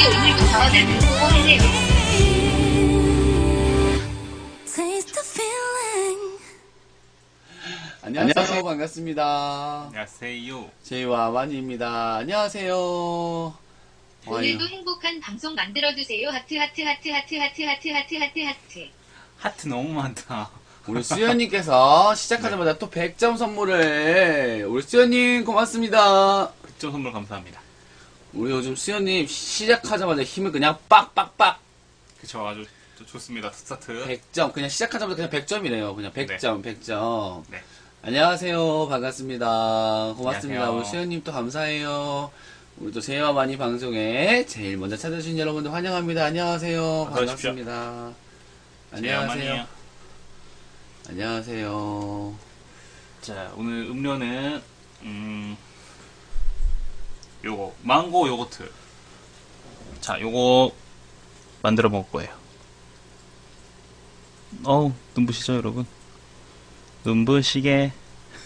우리 오늘도 더는 보고 해세요. 안녕하세요. 반갑습니다. 안녕하세요. 제이와 와니입니다. 안녕하세요. 오늘도 행복한 방송 만들어주세요. 하트 하트 하트 하트 하트 하트 하트 하트 하트. 하트 너무 많다. 우리 수연님께서 시작하자마자 또 100점 선물을. 우리 수연님 고맙습니다. 100점 선물 감사합니다. 우리 요즘 수연님 시작하자마자 힘을 그냥 빡빡빡. 그쵸, 아주 좋습니다. 스타트. 100점. 그냥 시작하자마자 그냥 100점이네요. 그냥 100점, 100점. 네. 안녕하세요. 반갑습니다. 고맙습니다. 안녕하세요. 우리 수연님 또 감사해요. 우리 또 제이와 많이 방송에 제일 먼저 찾아주신 여러분들 환영합니다. 안녕하세요. 어서 오십시오. 반갑습니다. 제야만이에요. 안녕하세요. 안녕하세요. 자, 오늘 음료는 요거 망고 요거트. 자, 요거 만들어 먹을 거예요. 어우, 눈부시죠, 여러분? 눈부시게.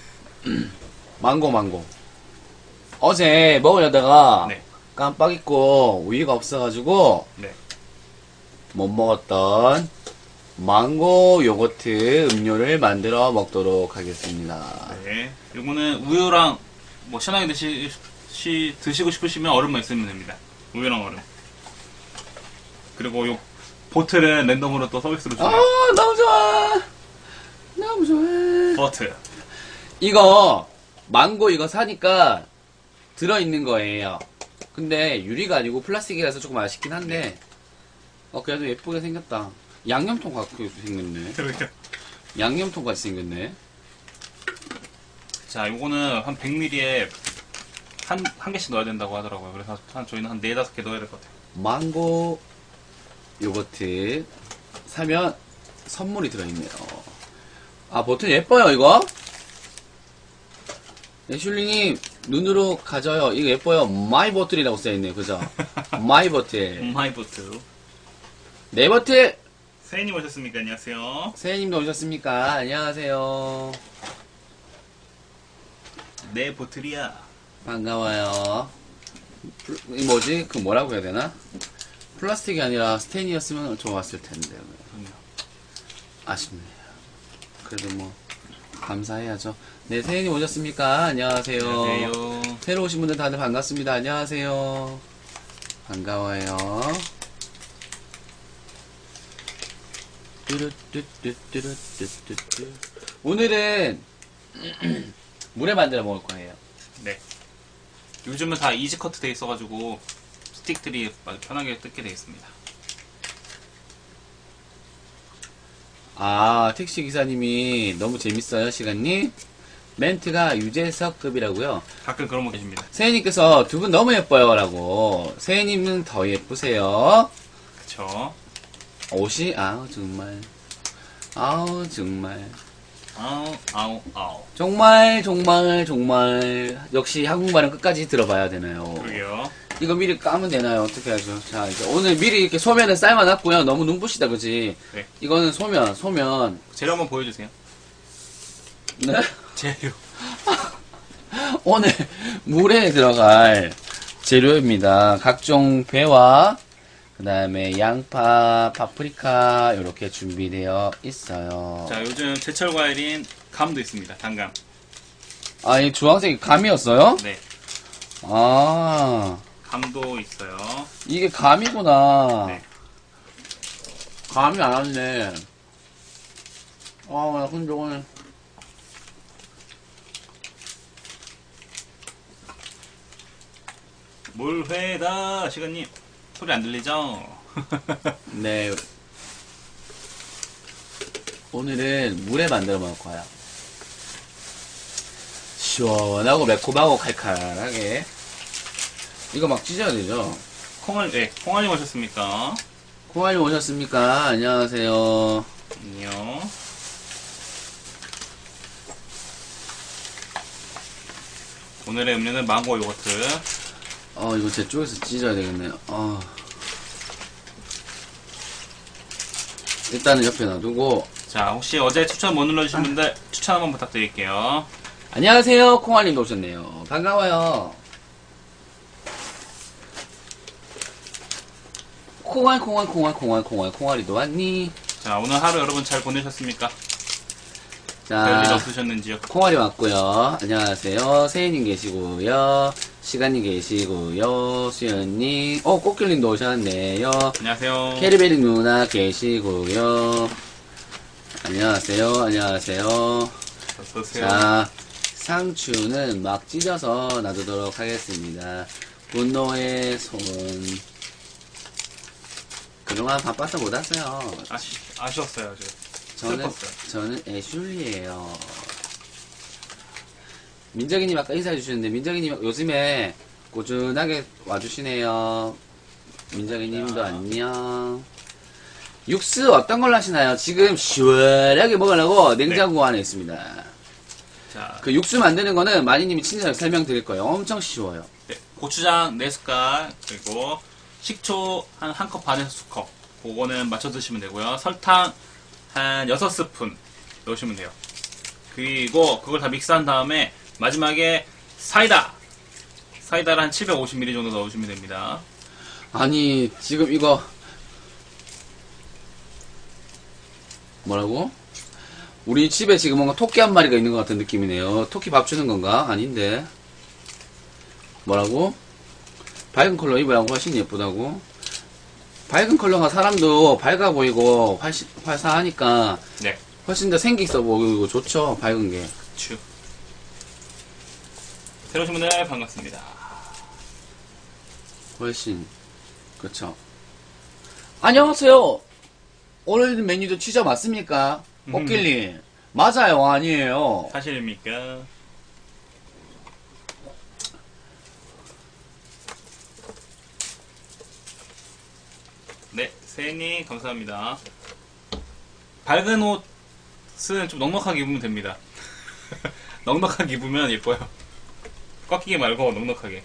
망고. 어제 먹으려다가 네. 깜빡 잊고 우유가 없어가지고 네. 못 먹었던 망고 요거트 음료를 만들어 먹도록 하겠습니다. 네. 요거는 우유랑 뭐 시원하게 드시고 싶으시면 얼음만 있으면 됩니다. 우유랑 얼음. 그리고 요 보틀은 랜덤으로 또 서비스로 아, 줘요. 너무 좋아. 너무 좋아. 버틀. 이거 망고 이거 사니까 들어있는 거예요. 근데 유리가 아니고 플라스틱이라서 조금 아쉽긴 한데 그래도 예쁘게 생겼다. 양념통 같고 생겼네. 그러게요. 양념통 같이 생겼네. 자, 요거는 한 100ml에 한 개씩 넣어야 된다고 하더라고요. 그래서 저희는 한 4, 5개 넣어야 될 것 같아요. 망고 요거트 사면 선물이 들어있네요. 아, 버튼 예뻐요 이거. 네, 슐리님 눈으로 가져요. 이거 예뻐요. 마이 버틀이라고 써있네요. 그죠? 마이 버틀. 마이 보틀. 네 버틀. 세인님 오셨습니까? 안녕하세요. 세희님도 오셨습니까? 안녕하세요. 네, 보틀이야. 반가워요. 이 뭐지? 그 뭐라고 해야 되나? 플라스틱이 아니라 스테인이었으면 좋았을 텐데. 그럼요. 아쉽네요. 그래도 뭐 감사해야죠. 네, 세희님 오셨습니까? 안녕하세요. 안녕하세요. 새로 오신 분들 다들 반갑습니다. 안녕하세요. 반가워요. 뚜루뚜뚜뚜루뚜뚜뚜. 오늘은 물에 만들어 먹을 거예요. 네. 요즘은 다 이지 커트 돼 있어가지고 스틱들이 아주 편하게 뜯게 돼 있습니다. 아, 택시 기사님이 너무 재밌어요, 시간님. 멘트가 유재석급이라고요. 가끔 그런 분 계십니다. 세희님께서 두 분 너무 예뻐요라고. 세희님은 더 예쁘세요. 그쵸? 옷이 아우 정말 아우 정말 아우. 정말 역시 한국말은 끝까지 들어봐야 되나요? 그러게요. 이거 미리 까면 되나요? 어떻게 하죠? 자, 이제 오늘 미리 이렇게 소면을 삶아놨고요. 너무 눈부시다, 그지? 네. 이거는 소면. 재료 한번 보여주세요. 네? 재료. 오늘 물에 들어갈 재료입니다. 각종 배와 그 다음에 양파, 파프리카 이렇게 준비되어 있어요. 자, 요즘 제철 과일인 감도 있습니다. 단감. 아, 이 주황색이 감이었어요? 네. 아, 감도 있어요. 이게 감이구나. 네. 감이 안 왔네. 아, 근데 오늘 물회다, 시간님. 소리 안 들리죠? 네. 오늘은 물에 만들어 먹을 거야. 시원하고 매콤하고 칼칼하게. 이거 막 찢어야 되죠? 콩알님 오셨습니까? 콩알님 오셨습니까? 안녕하세요. 안녕. 오늘의 음료는 망고 요거트. 이거 제 쪽에서 찢어야 되겠네요. 일단은 옆에 놔두고. 자, 혹시 어제 추천 못 눌러주신 분들 추천 한번 부탁드릴게요. 안녕하세요. 콩알님도 오셨네요. 반가워요. 콩알이도 왔니? 자, 오늘 하루 여러분 잘 보내셨습니까? 별일 자, 없으셨는지요? 콩알이 왔고요. 안녕하세요. 세인님 계시고요. 시간님 계시고요. 수연님, 꽃길님도 오셨네요. 안녕하세요. 캐리베리 누나 계시고요. 안녕하세요. 어서오세요. 자, 상추는 막 찢어서 놔두도록 하겠습니다. 분노의 손. 그동안 바빠서 못 왔어요. 아쉬웠어요, 슬펐어요. 저는 애슐리예요. 민정이님 아까 인사해 주셨는데, 민정이님 요즘에 꾸준하게 와주시네요. 민정이님도 안녕. 육수 어떤 걸로 하시나요? 지금 시원하게 먹으려고 냉장고 안에 있습니다. 자, 그 육수 만드는 거는 마니님이 친절하게 설명드릴 거예요. 엄청 쉬워요. 네, 고추장 4숟갈, 그리고 식초 한 컵 반에서 2컵. 그거는 맞춰 드시면 되고요. 설탕 한 6스푼 넣으시면 돼요. 그리고 그걸 다 믹스한 다음에 마지막에 사이다를 한 750ml 정도 넣으시면 됩니다. 아니, 지금 이거, 뭐라고? 우리 집에 지금 뭔가 토끼 한 마리가 있는 것 같은 느낌이네요. 토끼 밥 주는 건가? 아닌데. 뭐라고? 밝은 컬러 입어야 훨씬 예쁘다고? 밝은 컬러가 사람도 밝아 보이고 활사하니까 네, 훨씬 더 생기 있어 보이고 좋죠. 밝은 게. 추. 새로 오신 분들 반갑습니다. 훨씬. 그쵸. 안녕하세요. 오늘 메뉴도 취저 맞습니까? 꽃길님. 맞아요, 아니에요. 사실입니까? 네, 세인님 감사합니다. 밝은 옷은 좀 넉넉하게 입으면 됩니다. 넉넉하게 입으면 예뻐요. 꽉 끼게 말고 넉넉하게.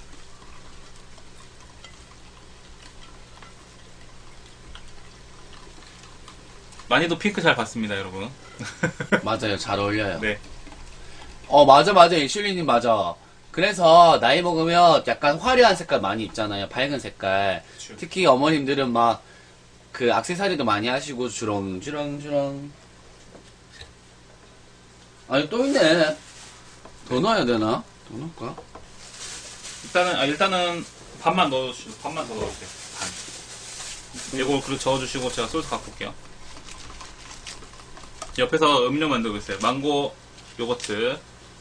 많이도 핑크 잘 봤습니다, 여러분. 맞아요, 잘 어울려요. 네. 맞아. 슐리님 맞아. 그래서 나이 먹으면 약간 화려한 색깔 많이 입잖아요. 밝은 색깔. 그쵸. 특히 어머님들은 막 그 액세서리도 많이 하시고 주렁. 아니 또 있네. 더 넣어야 되나? 더 넣을까? 일단은 반만 넣어주시고, 반만 더 넣어주세요. 반. 이거 그리고 저어주시고 제가 소스 갖고 올게요. 옆에서 음료 만들고 있어요. 망고 요거트.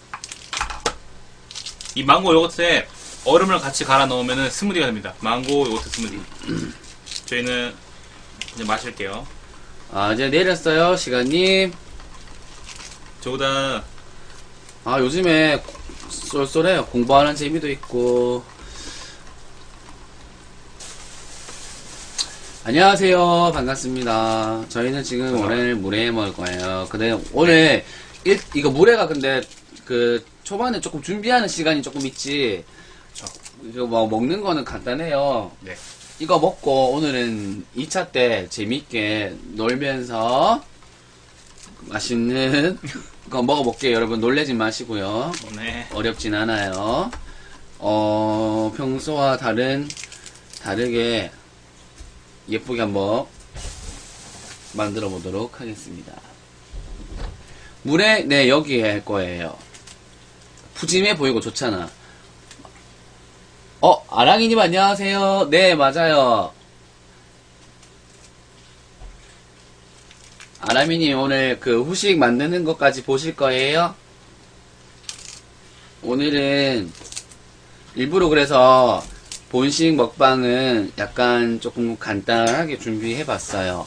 이 망고 요거트에 얼음을 같이 갈아 넣으면 스무디가 됩니다. 망고 요거트 스무디. 저희는 이제 마실게요. 이제 내렸어요, 시간님. 저보다 요즘에 쏠쏠해요. 공부하는 재미도 있고. 안녕하세요. 반갑습니다. 저희는 지금 오늘 물회 먹을 거예요. 근데 오늘 이거 물회가 근데 그 초반에 조금 준비하는 시간이 조금 있지. 이거 뭐 먹는 거는 간단해요. 네. 이거 먹고 오늘은 2차 때 재밌게 놀면서 맛있는 거 먹어볼게요. 여러분 놀래지 마시고요. 네. 어렵진 않아요. 평소와 다르게 예쁘게 한번 만들어 보도록 하겠습니다. 물에, 네, 여기에 할 거예요. 푸짐해 보이고 좋잖아. 아랑이님 안녕하세요. 네, 맞아요. 아람이님 오늘 그 후식 만드는 것까지 보실 거예요? 오늘은 일부러 그래서 본식 먹방은 약간 조금 간단하게 준비해봤어요.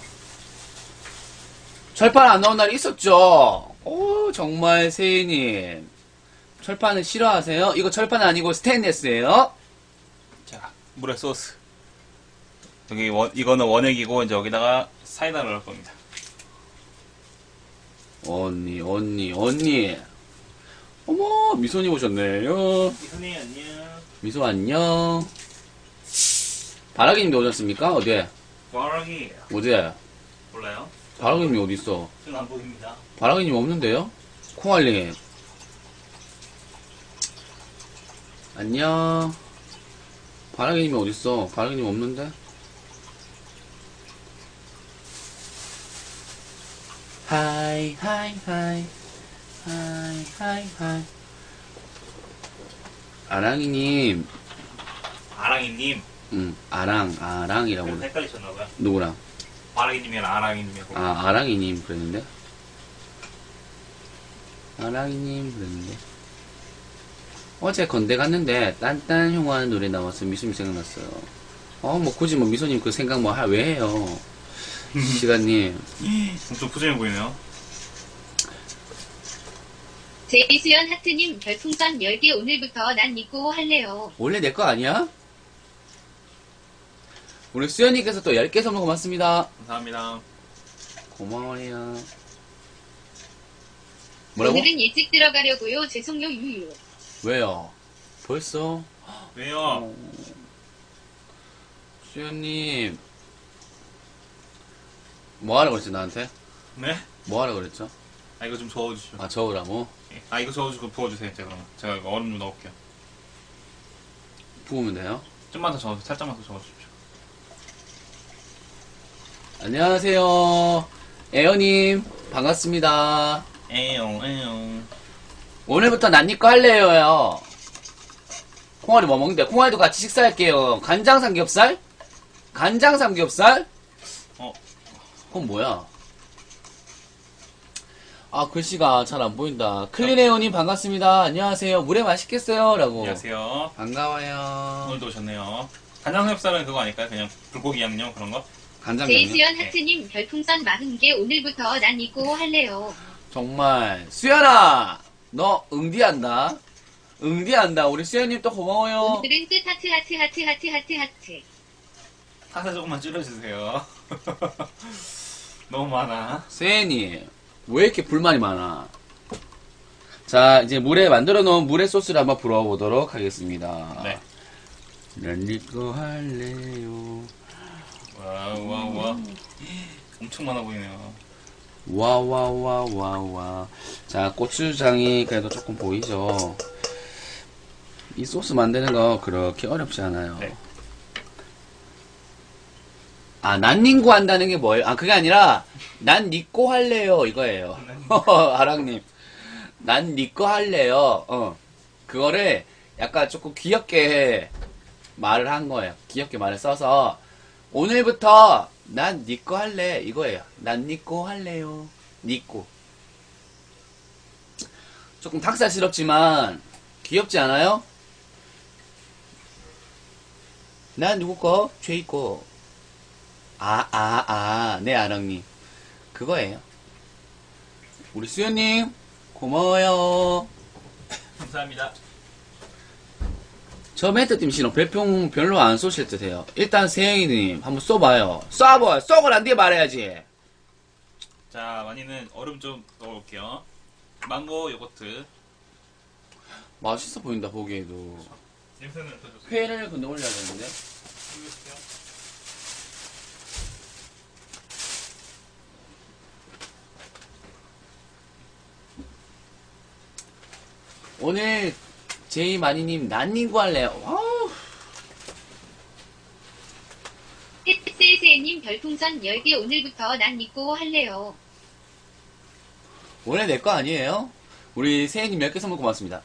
철판 안 나온 날이 있었죠? 오, 정말 세희님. 철판을 싫어하세요? 이거 철판 아니고 스테인레스예요? 자, 물에 소스. 이거는 원액이고, 이제 여기다가 사이다를 넣을 겁니다. 언니. 어머, 미소님 오셨네요. 이선이 안녕. 미소 안녕. 바라기님도 오셨습니까? 어디에? 바라기. 어디에? 몰라요? 바라기님이 어디 있어? 저는 안 보입니다. 바라기님 없는데요? 콩알님. 안녕. 바라기님이 어디 있어? 바라기님 없는데? 하이 하이 하이 하이 하이 하이. 아랑이님. 아랑이님. 아랑이라고. 그래서 헷갈리셨나봐요. 누구랑? 아랑이님이랑 아랑이님이고. 아, 아랑이님 그랬는데? 아랑이님 그랬는데? 어제 건대 갔는데 딴딴 형 하는 노래 나와서 미소님 생각났어요. 뭐 굳이 뭐 미소님 그 생각 왜 해요? 시간님. 엄청 푸짐해 보이네요. 제이수연 하트님 별풍선 10개 오늘부터 난 믿고 할래요. 원래 내 거 아니야? 우리 수연님께서 또 10개 선물 고맙습니다. 감사합니다. 고마워요. 뭐라고? 오늘은 일찍 들어가려고요. 죄송요 유유. 왜요? 벌써? 왜요? 수연님. 뭐 하라 그랬지, 나한테? 네? 뭐 하라 그랬죠? 아, 이거 좀 저어주시죠. 아, 저으라고? 아, 이거 저어주고 부어주세요. 제가 이거 얼음 좀 넣을게요. 부으면 돼요? 좀만 더 저어주세요. 살짝만 더 저어주십시오. 안녕하세요. 에어님, 반갑습니다. 에용. 오늘부터 난니꺼 할래요요. 콩알이 뭐 먹는데? 콩알도 같이 식사할게요. 간장 삼겹살? 간장 삼겹살? 그건 뭐야? 아, 글씨가 잘 안 보인다. 클린에어님 반갑습니다. 안녕하세요. 물에 맛있겠어요? 라고. 안녕하세요. 반가워요. 오늘도 오셨네요. 간장삼겹살은 그거 아닐까요? 그냥 불고기 양념 그런 거? 간장 양념? 제이수연 하트님 별풍선 40개 오늘부터 난 믿고 할래요. 정말. 수연아! 너 응디한다. 응디한다. 우리 수연님 또 고마워요. 오늘은 끝 하트 하트 하트 하트 하트 하트. 타사 조금만 줄여주세요. 너무 많아. 수연님, 왜 이렇게 불만이 많아? 자, 이제 물에 만들어 놓은 물의 소스를 한번 불어보도록 하겠습니다. 네. 난 니꺼 할래요. 와. 엄청 많아 보이네요. 와. 자, 고추장이 그래도 조금 보이죠? 이 소스 만드는 거 그렇게 어렵지 않아요. 네. 아, 난 닝구 한다는 게 뭐예요? 아, 그게 아니라, 난 니꺼 할래요. 이거예요. 아랑님. 난 니꺼 할래요. 그거를 약간 조금 귀엽게 말을 한 거예요. 귀엽게 말을 써서, 오늘부터 난 니꺼 할래. 이거예요. 난 니꺼 할래요. 니꺼. 조금 닭살스럽지만, 귀엽지 않아요? 난 누구 거? 죄이 거. 네, 아랑님. 그거예요. 우리 수연님, 고마워요. 감사합니다. 저 멘트팀 신호 별풍 별로 안 쏘실 듯해요. 일단 세영이님, 한번 쏘봐요. 쏴봐! 쏘고 난 뒤에 말해야지. 자, 많이는 얼음 좀 넣어볼게요. 망고 요거트. 맛있어 보인다, 보기에도. 냄새는 어떠셨어요? 회를 근데 올려야 되는데. 오늘 제이마니님 난닝구 할래요. 와우. 세세님 별풍선 10개 오늘부터 난 믿고 할래요. 원래 내 거 아니에요? 우리 세이님 10개 선물 고맙습니다.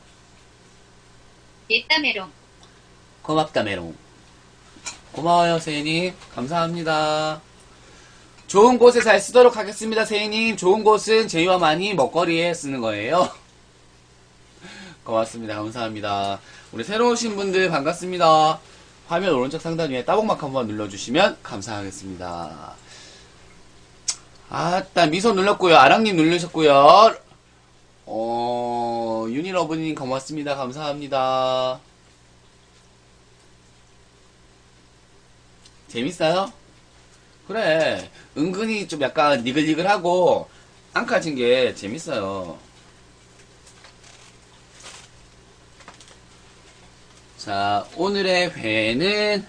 옛다메롱. 고맙다 메롱. 고마워요 세이님. 감사합니다. 좋은 곳에 잘 쓰도록 하겠습니다 세이님. 좋은 곳은 제이와 마니 먹거리에 쓰는 거예요. 고맙습니다. 감사합니다. 우리 새로 오신 분들 반갑습니다. 화면 오른쪽 상단 위에 따봉막 한번 눌러주시면 감사하겠습니다. 아따 미소 눌렀고요. 아랑님 누르셨고요. 유니러브님 고맙습니다. 감사합니다. 재밌어요? 그래. 은근히 좀 약간 니글니글하고 앙카진 게 재밌어요. 자, 오늘의 회는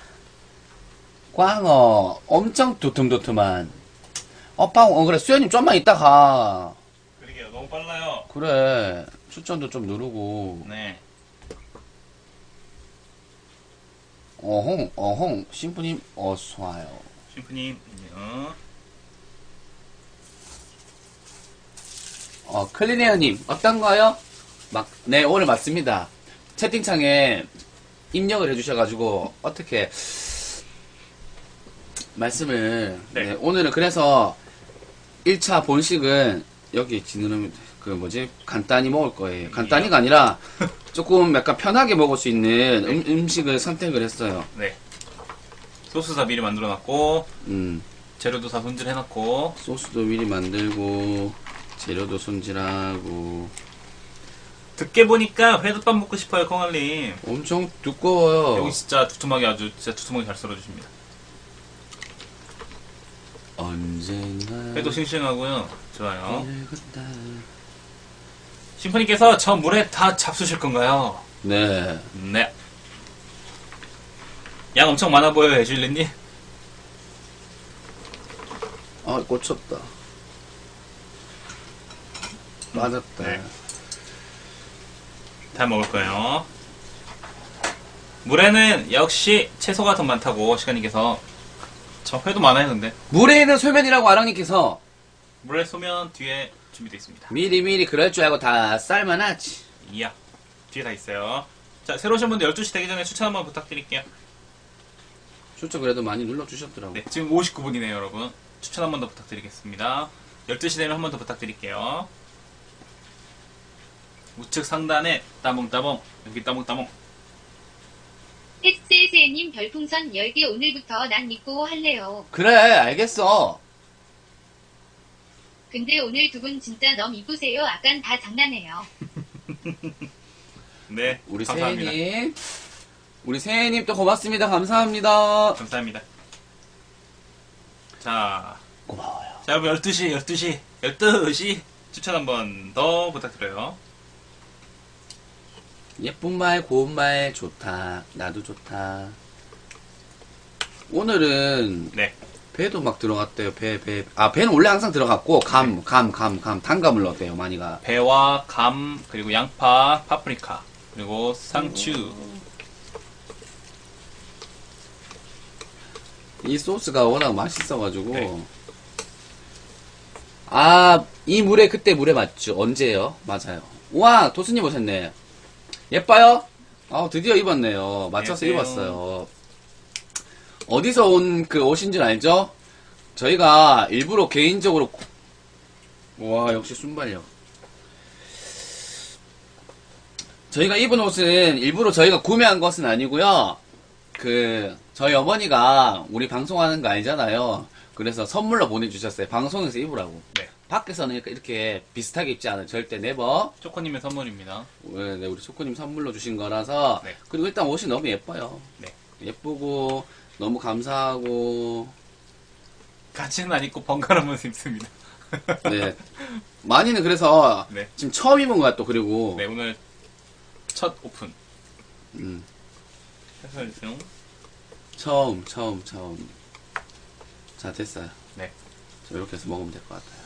광어. 엄청 도톰도톰한. 그래. 수현님 좀만 이따 가. 그러게요. 너무 빨라요. 그래. 추천도 좀 누르고. 네. 어홍. 신부님, 어서와요. 셰프님, 안녕. 클리네어님, 어떤가요? 네, 오늘 맞습니다. 채팅창에 입력을 해주셔가지고, 어떻게, 말씀을, 네. 네, 오늘은 그래서 1차 본식은 여기 지금 간단히 먹을 거예요. 간단히가 아니라 조금 약간 편하게 먹을 수 있는 음식을 선택을 했어요. 네. 소스 다 미리 만들어놨고, 음, 재료도 다 손질해놨고, 소스도 미리 만들고, 재료도 손질하고, 듣게 보니까 회덮밥 먹고 싶어요, 콩알님. 엄청 두꺼워요. 여기 진짜 두툼하게 잘 썰어주십니다. 언젠가 회도 싱싱하고요. 좋아요. 길을 걷다. 심프님께서 저 물에 다 잡수실 건가요? 네. 네. 양 엄청 많아 보여요, 애슐리님. 아, 꽂혔다. 맞았다. 네. 다 먹을 거예요. 물에는 역시 채소가 더 많다고 시간님께서. 저 회도 많아요, 근데. 물에 있는 소면이라고 아랑님께서 물에 쏘면 뒤에 준비되어 있습니다. 미리 그럴 줄 알고 다 쌀만하지. 이야. 뒤에 다 있어요. 자, 새로 오신 분들 12시 되기 전에 추천 한번 부탁드릴게요. 추천 그래도 많이 눌러주셨더라고. 네, 지금 59분이네요, 여러분. 추천 한 번 더 부탁드리겠습니다. 12시 되면 한 번 더 부탁드릴게요. 우측 상단에 따봉따봉, 여기 따봉따봉. SSN님 별풍선 10개 오늘부터 난 믿고 할래요. 그래, 알겠어. 근데 오늘 두 분 진짜 너무 이쁘세요. 아깐 다 장난해요. 네, 우리 감사합니다. 세혜님. 우리 세혜님 또 고맙습니다. 감사합니다. 감사합니다. 자, 고마워요. 자, 여러분 12시 추천 한 번 더 부탁드려요. 예쁜 말, 고운 말, 좋다. 나도 좋다. 오늘은 네, 배도 막 들어갔대요. 배. 아, 배는 원래 항상 들어갔고, 감, 단감을 넣었대요, 많이가. 배와 감, 그리고 양파, 파프리카, 그리고 상추. 이 소스가 워낙 맛있어가지고. 네. 아, 이 물에, 그때 물에 맞죠? 언제요? 맞아요. 우와, 도수님 오셨네. 예뻐요? 드디어 입었네요. 맞춰서 안녕하세요. 입었어요. 어디서 옷인 줄 알죠? 저희가 일부러 개인적으로, 와, 역시 순발력. 저희가 입은 옷은 일부러 저희가 구매한 것은 아니고요. 저희 어머니가 우리 방송하는 거 알잖아요. 그래서 선물로 보내주셨어요. 방송에서 입으라고. 네, 밖에서는 이렇게 비슷하게 입지 않아요. 절대 네버. 초코님의 선물입니다. 네, 우리 초코님 선물로 주신 거라서. 네. 그리고 일단 옷이 너무 예뻐요. 네. 예쁘고, 너무 감사하고. 같이는 안 입고 번갈아 가면서 입습니다. 네. 많이는 그래서 네. 지금 처음 입은 거야, 또, 그리고. 네, 오늘 첫 오픈. 음, 해설중. 처음. 자, 됐어요. 네. 자, 이렇게 해서 먹으면 될 것 같아요.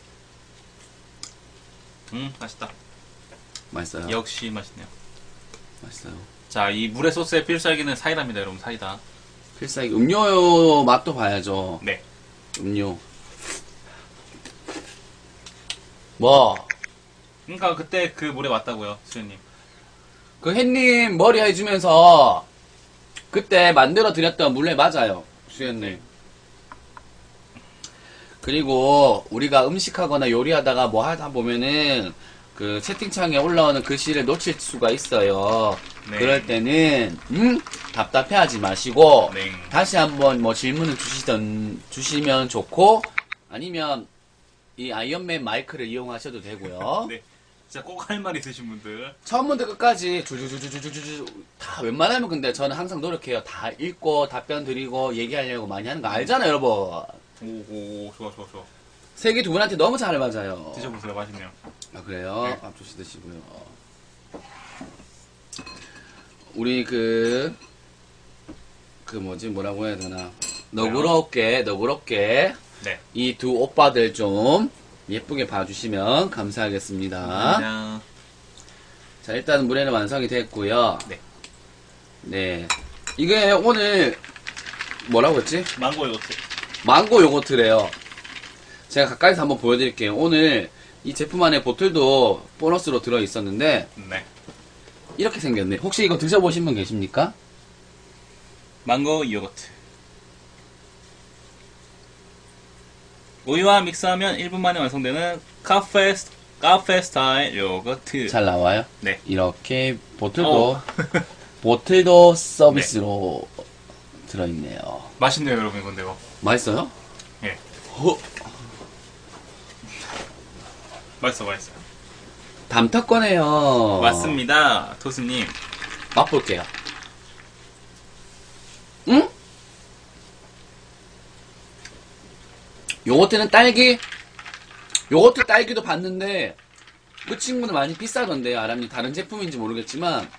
맛있다. 맛있어요. 역시 맛있네요. 맛있어요. 자, 이 물의 소스의 필살기는 사이다입니다, 여러분. 사이다. 필살기, 음료 맛도 봐야죠. 네. 음료. 뭐? 그러니까 그때 그 물에 왔다고요, 수현님. 그 햇님 머리 해주면서 그때 만들어 드렸던 물레 맞아요, 수현님. 그리고 우리가 음식하거나 요리하다가 뭐 하다 보면은 그 채팅창에 올라오는 글씨를 놓칠 수가 있어요. 네. 그럴 때는 답답해하지 마시고 네. 다시 한번 뭐 질문을 주시면 좋고, 아니면 이 아이언맨 마이크를 이용하셔도 되고요. 네. 진짜 꼭 할 말 있으신 분들. 처음부터 끝까지 줄줄줄줄줄줄 다 웬만하면, 근데 저는 항상 노력해요. 다 읽고 답변 드리고 얘기하려고 많이 하는 거 알잖아요, 여러분. 오, 좋아. 색이 두 분한테 너무 잘 맞아요. 드셔보세요, 맛있네요. 아, 그래요? 네. 앞조시 드시고요. 우리 뭐라고 해야 되나. 너그럽게 네. 이 두 오빠들 좀 예쁘게 봐주시면 감사하겠습니다. 감사합니다. 자, 일단 물에는 완성이 됐고요. 네. 네. 이게 오늘 뭐라고 했지? 망고 요거트. 망고 요거트래요. 제가 가까이서 한번 보여드릴게요. 오늘 이 제품 안에 보틀도 보너스로 들어있었는데 네. 이렇게 생겼네. 혹시 이거 드셔보신 분 계십니까? 망고 요거트. 우유와 믹스하면 1분 만에 완성되는 카페 스타일 요거트. 잘 나와요? 네. 이렇게 보틀도 서비스로 네. 들어있네요. 맛있네요, 여러분, 이건 이거. 맛있어요? 예. 어, 맛있어요. 담탁 거네요. 맞습니다, 토스님. 맛볼게요. 응? 요거트는 요거트 딸기도 봤는데 그 친구는 많이 비싸던데요. 아람님 다른 제품인지 모르겠지만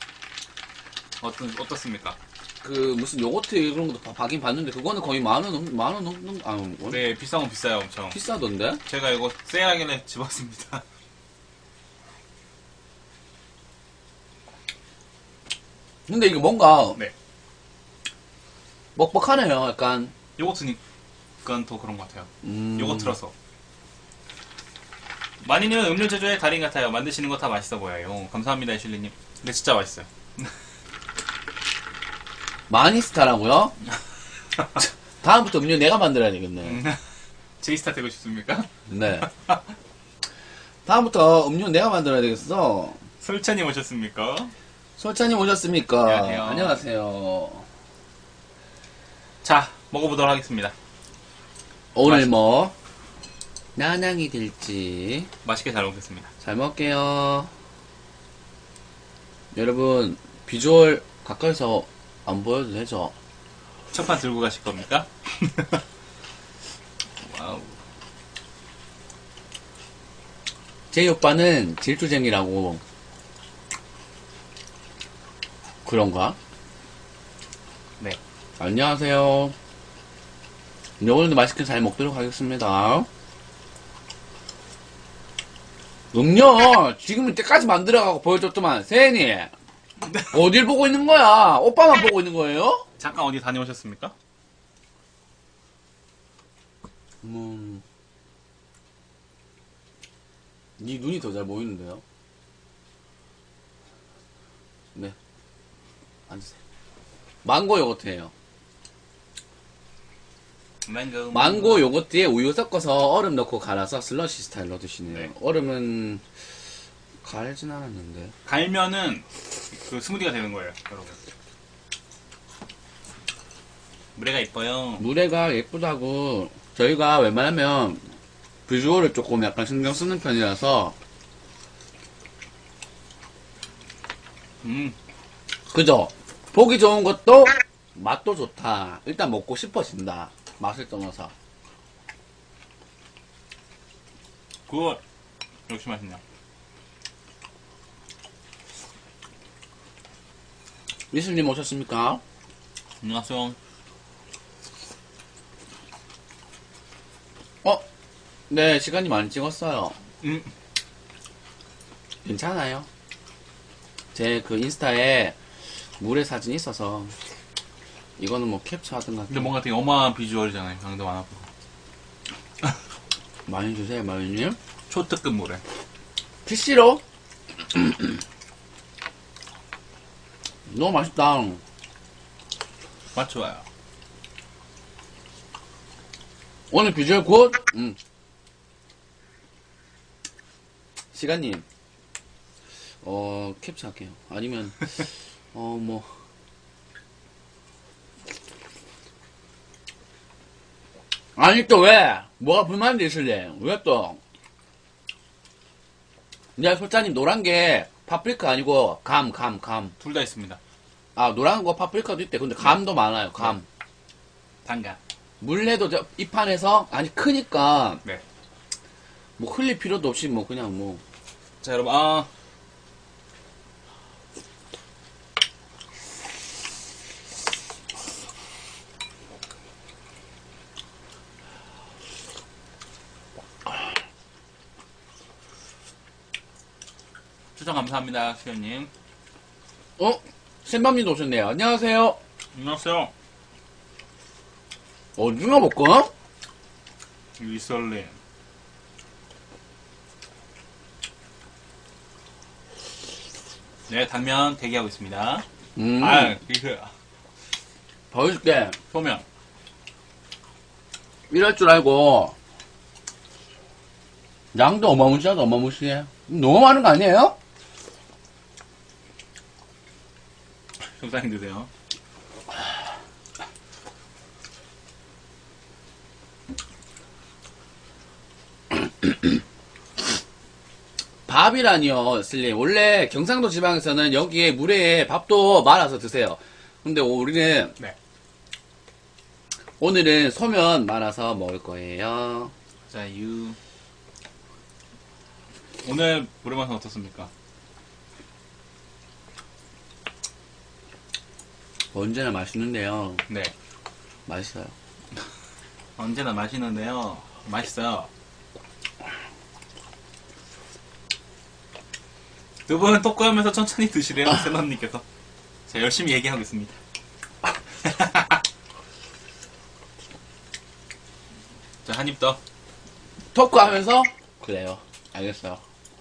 어떻습니까? 그 무슨 요거트 이런 것도 봐긴 봤는데 그거는 거의 만원 넘는 네, 비싼 건 비싸요, 엄청. 비싸던데? 제가 이거 세일하길래 집었습니다. 근데 이게 뭔가 네. 먹먹하네요. 약간 요거트니까 더 그런 것 같아요. 음. 요거트라서. 마니님은 음료 제조의 달인 같아요. 만드시는 거 다 맛있어 보여요. 감사합니다, 애슐리님. 근데 진짜 맛있어요. 마니스타라고요? 다음부터 음료 내가 만들어야 되겠네. 제이스타 되고 싶습니까? 네. 다음부터 음료 내가 만들어야 되겠어. 솔찬님 오셨습니까? 솔찬님 오셨습니까? 안녕하세요. 안녕하세요. 자, 먹어보도록 하겠습니다. 오늘 뭐 난항이 될지 맛있게 잘 먹겠습니다. 잘 먹을게요. 여러분 비주얼 가까이서 안 보여도 되죠? 첫판 들고 가실 겁니까? 와우. 제이 오빠는 질투쟁이라고 그런가? 네. 안녕하세요. 오늘도 맛있게 잘 먹도록 하겠습니다. 음료 지금 이때까지 만들어가고 보여줬더만 세연이 어딜 보고 있는 거야? 오빠만 보고 있는 거예요? 잠깐 어디 다녀오셨습니까? 네 눈이 더 잘 보이는데요? 네. 앉으세요. 망고 요거트예요. 망고 요거트에 우유 섞어서 얼음 넣고 갈아서 슬러시 스타일로 드시네요. 네. 얼음은 갈진 않았는데. 갈면은 그 스무디가 되는 거예요, 여러분. 물회가 이뻐요. 물회가 예쁘다고 저희가 웬만하면 비주얼을 조금 약간 신경 쓰는 편이라서 그죠? 보기 좋은 것도 맛도 좋다. 일단 먹고 싶어진다. 맛을 떠나서. 그거 역시 맛있네요. 미술님 오셨습니까? 안녕하세요. 네, 시간이 많이 찍었어요. 음. 괜찮아요. 제 그 인스타에 물의 사진이 있어서 이거는 뭐 캡처하든가 근데 뭔가 되게 어마어마한 비주얼이잖아요. 양도 많아보고. 많이 주세요, 마유님. 초특급 물회. PC로? 너무 맛있다. 맛 좋아요. 오늘 비주얼 굿? 시간님, 캡처할게요. 아니면, 뭐. 아니, 또 왜? 뭐가 불만이 있을래? 왜 또? 야, 솔자님, 노란 게 파프리카 아니고, 감. 둘 다 있습니다. 아, 노란 거 파프리카도 있대. 근데 감도 많아요, 감. 단가. 물레도 이 판에서, 아니, 크니까, 네. 뭐, 흘릴 필요도 없이, 뭐, 그냥 뭐. 자, 여러분, 추천 감사합니다, 수현님. 샘밤님도 오셨네요. 안녕하세요. 안녕하세요. 오징어 볶음? 이설린. 네, 당면 대기하고 있습니다. 이거 보여줄게. 소면. 이럴 줄 알고. 양도 어마무시하다, 어마무시해. 너무 많은 거 아니에요? 적당히 드세요. 밥이라니요, 슬림. 원래 경상도 지방에서는 여기에 물에 밥도 말아서 드세요. 근데 우리는 네. 오늘은 소면 말아서 먹을 거예요. 자, 오늘 물의 맛은 어떻습니까? 언제나 맛있는데요. 네. 맛있어요. 언제나 맛있는데요. 맛있어요. 두 분은 토크하면서 천천히 드시래요, 세너님께서. 제가 열심히 얘기하고 있습니다. 자, 한 입 더. 토크 하면서? 그래요. 알겠어요.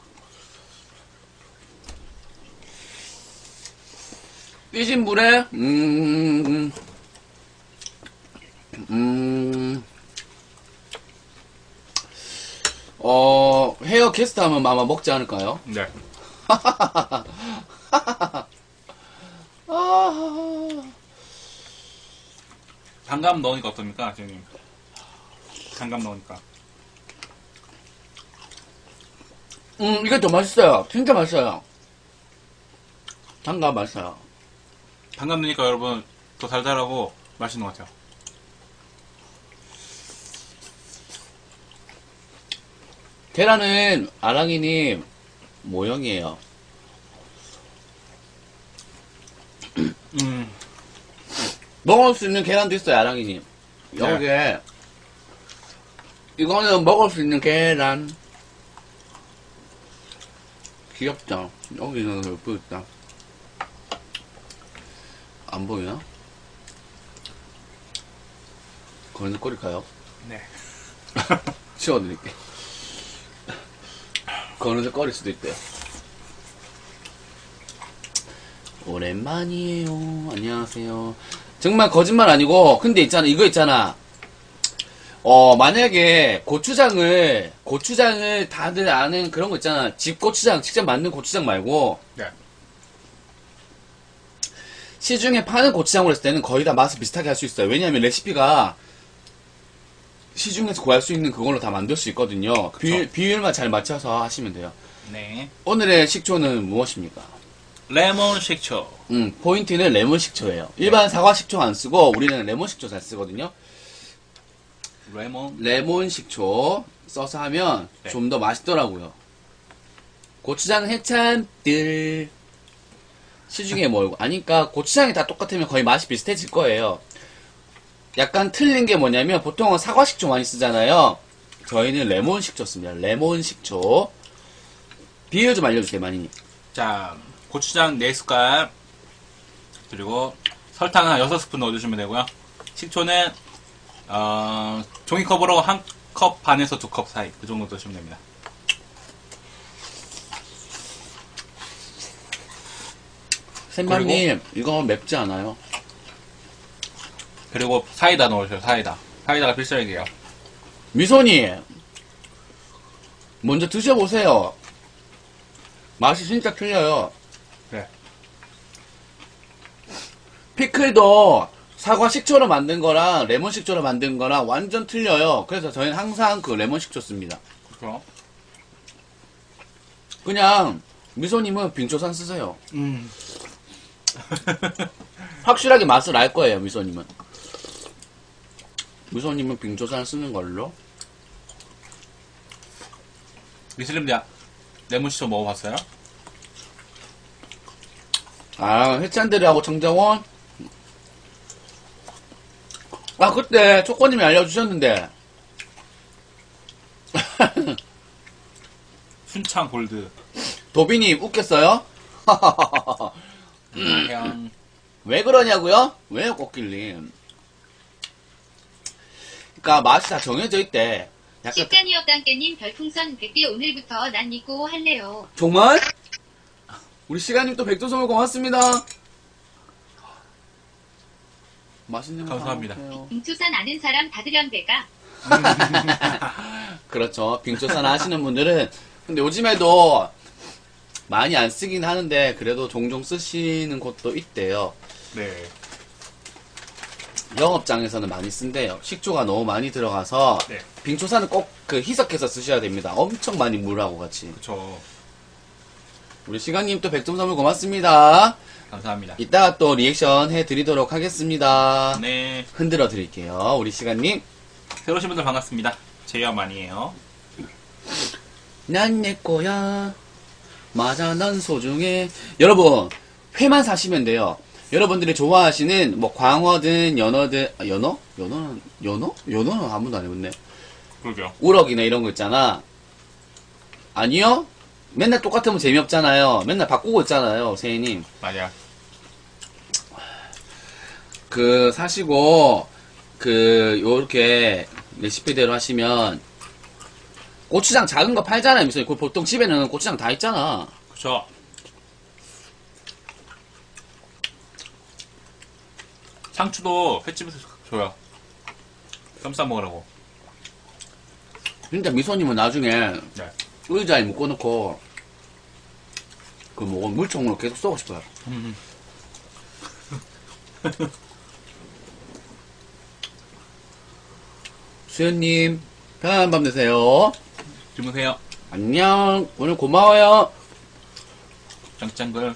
삐진 물에, 헤어 게스트 하면 아마 먹지 않을까요? 네. 단감 넣으니까 어떻습니까, 선생님? 단감 넣으니까. 이게 더 맛있어요. 진짜 맛있어요. 단가 맛있어요. 단감 넣으니까 여러분 더 달달하고 맛있는 것 같아요. 계란은 아랑이님 모형이에요. 먹을 수 있는 계란도 있어요, 아랑이님. 여기에 이거는 먹을 수 있는 계란. 귀엽죠? 여기는 예쁘겠다. 안 보이나? 거기서 꼬릴까요? 네. 치워드릴게. 거기서 꺼릴 수도 있대요. 오랜만이에요. 안녕하세요. 정말 거짓말 아니고, 근데 있잖아, 이거 있잖아. 만약에 고추장을 다들 아는 그런 거 있잖아. 집 고추장, 직접 만든 고추장 말고, 네. 시중에 파는 고추장으로 했을 때는 거의 다 맛을 비슷하게 할 수 있어요. 왜냐하면 레시피가 시중에서 구할 수 있는 그걸로 다 만들 수 있거든요. 비율만 잘 맞춰서 하시면 돼요. 네. 오늘의 식초는 무엇입니까? 레몬 식초. 포인트는 레몬 식초예요. 일반 사과 식초 안 쓰고 우리는 레몬 식초 잘 쓰거든요. 레몬 식초 써서 하면 네. 좀 더 맛있더라고요. 고추장 해찬들 시중에 멀고 아니까 고추장이 다 똑같으면 거의 맛이 비슷해질 거예요. 약간 틀린 게 뭐냐면 보통은 사과 식초 많이 쓰잖아요. 저희는 레몬 식초 씁니다. 레몬 식초. 비율 좀 알려주세요, 마니님. 자, 고추장 4숟갈 그리고 설탕 한 6스푼 넣어주시면 되고요. 식초는 종이컵으로 1컵 반에서 2컵 사이 그 정도 넣으시면 됩니다. 샘방님 이거 맵지 않아요? 그리고 사이다 넣으세요. 사이다가 필살기예요. 미소님 먼저 드셔보세요. 맛이 진짜 틀려요. 네. 피클도 사과 식초로 만든 거랑 레몬 식초로 만든 거랑 완전 틀려요. 그래서 저희는 항상 그 레몬 식초 씁니다. 그렇죠. 그냥 미소님은 빙초산 쓰세요. 확실하게 맛을 알 거예요, 미소님은. 미소님은 빙초산 쓰는 걸로. 미슬림들 레몬 식초 먹어봤어요? 아, 해찬들하고 정정원? 아, 그때 초코님이 알려주셨는데. 순창 골드. 도비님 웃겼어요? 향. 왜 그러냐고요? 왜요, 꽃길님? 그니까 맛이 다 정해져 있대. 약간 식간이었단께님 별풍선 100개 오늘부터 난 입고 할래요. 정말? 우리 시간님 또 백조 선물 고맙습니다. 맛있는 거 감사합니다. 다 먹어요. 빙초산 아는 사람 다들연 배가. 그렇죠. 빙초산 하시는 분들은 근데 요즘에도 많이 안 쓰긴 하는데 그래도 종종 쓰시는 곳도 있대요. 네. 영업장에서는 많이 쓴대요. 식초가 너무 많이 들어가서 네. 빙초산은 꼭 그 희석해서 쓰셔야 됩니다. 엄청 많이 물하고 같이. 그쵸. 우리 시간님 또 백점 선물 고맙습니다. 감사합니다. 이따가 또 리액션 해드리도록 하겠습니다. 네. 흔들어 드릴게요. 우리 시간님. 새로 오신 분들 반갑습니다. 제이아만이에요. 난 내 거야. 맞아, 넌 소중해. 여러분, 회만 사시면 돼요. 여러분들이 좋아하시는, 뭐, 광어든, 연어든, 연어? 연어는 한 번도 안 해봤네. 그러게요. 우럭이나 이런 거 있잖아. 아니요? 맨날 똑같으면 재미없잖아요. 맨날 바꾸고 있잖아요, 세희님. 맞아. 사시고, 요렇게 레시피대로 하시면, 고추장 작은 거 팔잖아요, 미소님. 보통 집에는 고추장 다 있잖아. 그쵸. 상추도 횟집에서 줘요. 쌈 싸 먹으라고. 진짜 미소님은 나중에 네. 의자에 묶어놓고, 물총으로 계속 쏘고 싶어요. 수현님, 편안한 밤 되세요. 주무세요. 안녕. 오늘 고마워요. 짱짱글.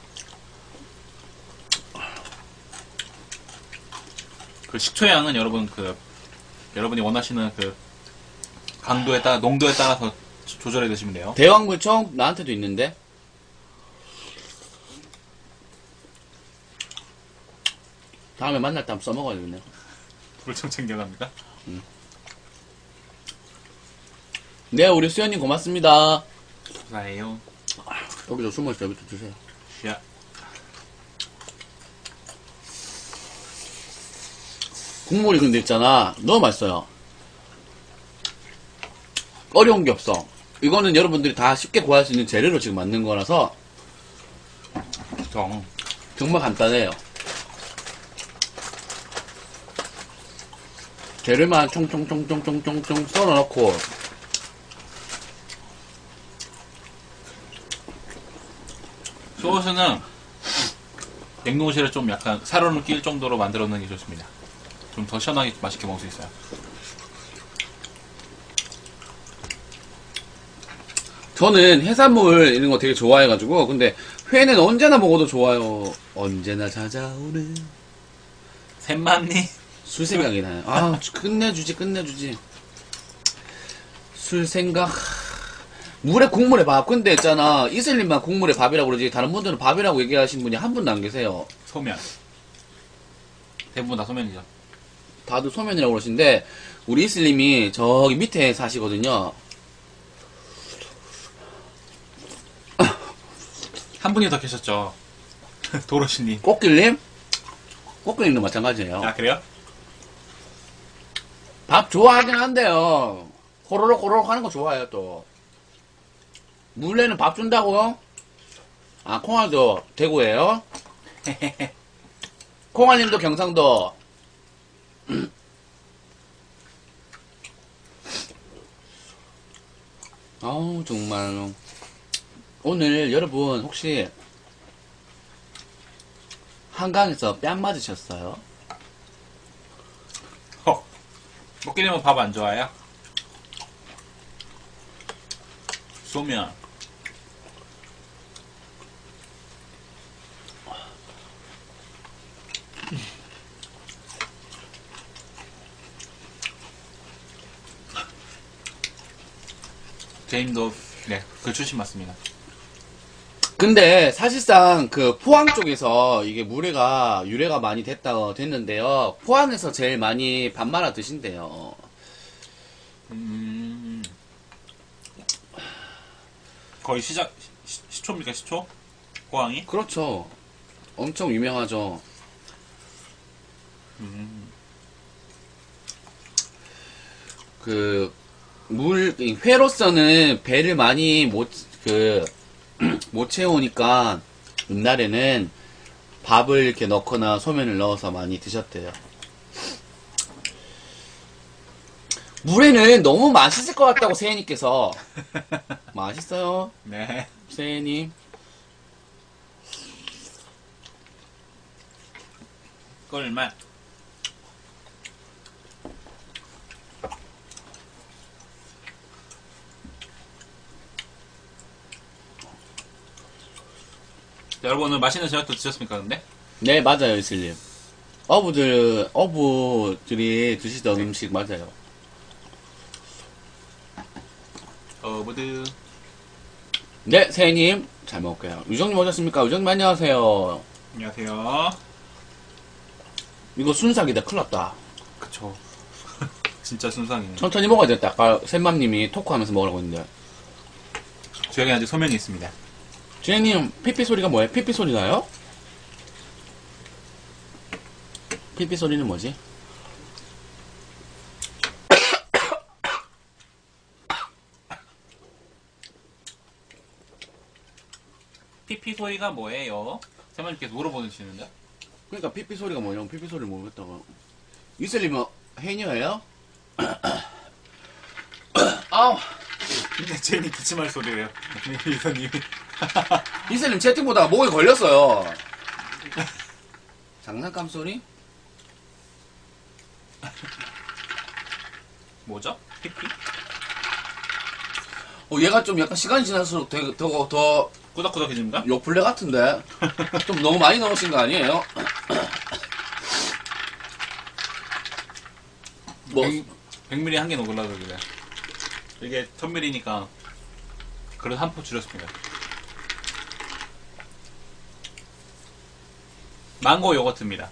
그 식초 양은 여러분 여러분이 원하시는 강도에 따라 농도에 따라서 조절해 드시면 돼요. 대왕물총 나한테도 있는데. 다음에 만날 때 한번 써먹어야겠네. 물총 챙겨갑니까? 네, 우리 수현님 고맙습니다. 감사해요. 여기도 숨어있어, 여기도 주세요. 야. 국물이 근데 있잖아. 너무 맛있어요. 어려운 게 없어. 이거는 여러분들이 다 쉽게 구할 수 있는 재료로 지금 만든 거라서 정. 정말 간단해요. 재료만 총총총총총총총 썰어놓고 소스는 냉동실에 좀 약간 살얼음 낄 정도로 만들어 놓는 게 좋습니다. 좀 더 시원하게 맛있게 먹을 수 있어요. 저는 해산물 이런 거 되게 좋아해가지고 근데 회는 언제나 먹어도 좋아요. 언제나 찾아오는 샘만니? 술 생각이 나요. 아 끝내주지. 술 생각. 물에 국물에 밥. 근데 있잖아 이슬님만 국물에 밥이라고 그러지 다른 분들은 밥이라고 얘기하신 분이 한 분도 안 계세요. 소면. 대부분 다 소면이죠. 다들 소면이라고 그러시는데 우리 이슬님이 저기 밑에 사시거든요. 한 분이 더 계셨죠. 도로시님. 꽃길님도 마찬가지예요. 아, 그래요? 밥 좋아하긴 한데요. 호로록 하는 거 좋아해요, 또. 물레는 밥 준다고요? 아, 콩알도 대구예요? 콩알님도 경상도. 아우, 정말. 오늘 여러분, 혹시, 한강에서 뺨 맞으셨어요? 먹기님은 밥 안 좋아해요? 소면. 제임도 네, 그 출신 맞습니다. 근데 사실상 그 포항 쪽에서 이게 유래가 많이 됐는데요. 포항에서 제일 많이 밥 말아 드신대요. 거의 시초입니까, 시초? 포항이? 그렇죠. 엄청 유명하죠. 회로서는 배를 많이 못 채우니까 옛날에는 밥을 이렇게 넣거나 소면을 넣어서 많이 드셨대요. 물에는 너무 맛있을 것 같다고 세혜님께서. 맛있어요, 네. 세혜님. 꿀맛. 여러분 오늘 맛있는 저녁도 드셨습니까 근데? 네, 맞아요, 이슬님. 어부들이 드시던 음식 맞아요. 어부드. 네, 세혜님. 잘 먹을게요. 유정님 오셨습니까? 유정님 안녕하세요. 안녕하세요. 이거 순삭이다. 큰일 났다. 그쵸. 진짜 순상이네. 천천히 먹어야 겠다. 아까 샘맘님이 토크하면서 먹으라고 했는데. 저에게 아직 소면이 있습니다. 주혜님, 피피 소리가 뭐예요? 피피 소리 나요? 피피 소리는 뭐지? 피피 소리가 뭐예요? 세마님께서 물어보시는데? 그러니까 피피 소리가 뭐냐고 피피 소리를 모르겠다가. 이슬님은 해녀예요? 아우. 근데 제니 기침할 소리예요. 이사님이. 이슬님 채팅 보다가 목에 걸렸어요. 장난감 소리? 뭐죠? 피피? 얘가 좀 약간 시간이 지날수록 더 꾸덕꾸덕해집니다. 욕플레 같은데? 좀 너무 많이 넣으신 거 아니에요? 뭐, 100ml 한 개 넣으려고 그래. 이게 1000ml니까 그래도 한 포 줄였습니다. 망고 요거트입니다.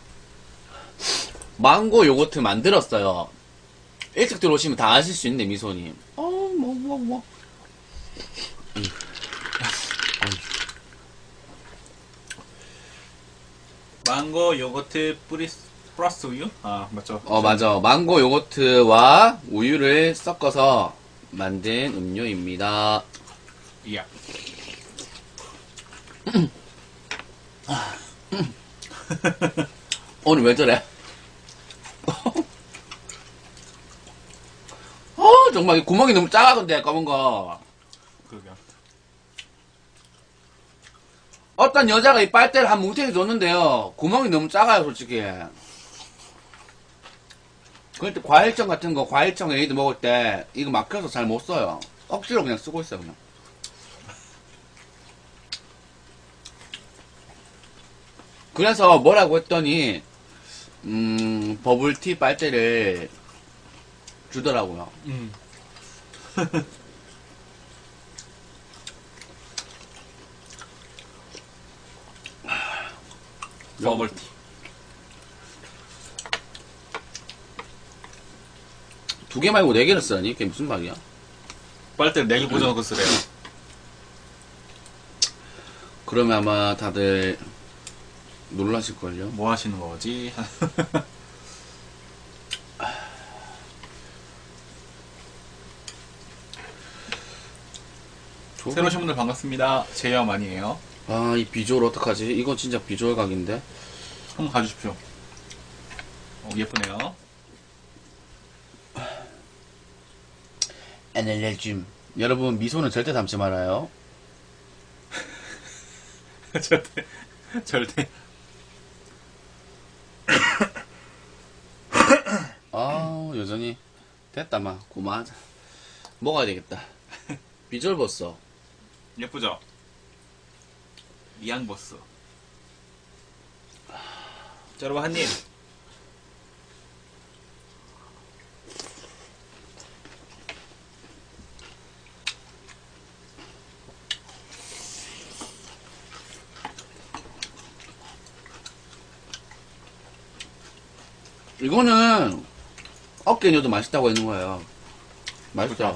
망고 요거트 만들었어요. 일찍 들어오시면 다 아실 수 있는데, 미소님. 망고 요거트 플러스 우유? 아 맞죠? 맞아. 망고 요거트와 우유를 섞어서 만든 음료입니다. 이야. 오늘 왜 저래? 정말 이 구멍이 너무 작아, 근데, 검은 거. 그러게요. 어떤 여자가 이 빨대를 한 뭉탱이 줬는데요. 구멍이 너무 작아요, 솔직히. 그럴 때 과일청 같은 거, 과일청 에이드 먹을 때, 이거 막혀서 잘 못 써요. 억지로 그냥 쓰고 있어요, 그냥. 그래서 뭐라고 했더니, 버블티 빨대를 주더라고요. 버블티. 두 개 말고 네 개를 쓰라니? 그게 무슨 말이야? 빨대를 4개 꽂아놓고 쓰래요. 그러면 아마 다들 놀라실걸요? 뭐 하시는 거지? 새로 오신 분들 반갑습니다. 제이엄 아니에요. 아, 이 비주얼 어떡하지? 이거 진짜 비주얼 각인데? 한번 가주십시오. 예쁘네요. NLL줌. 여러분, 미소는 절대 담지 말아요. 절대. 여전히. 됐다, 마. 고마하자. 먹어야 되겠다. 비주얼 봤어. 예쁘죠? 미양보스. 자, 여러분, 한 입. 이거는 어깨 넣어도 맛있다고 하는 거예요. 맛있어.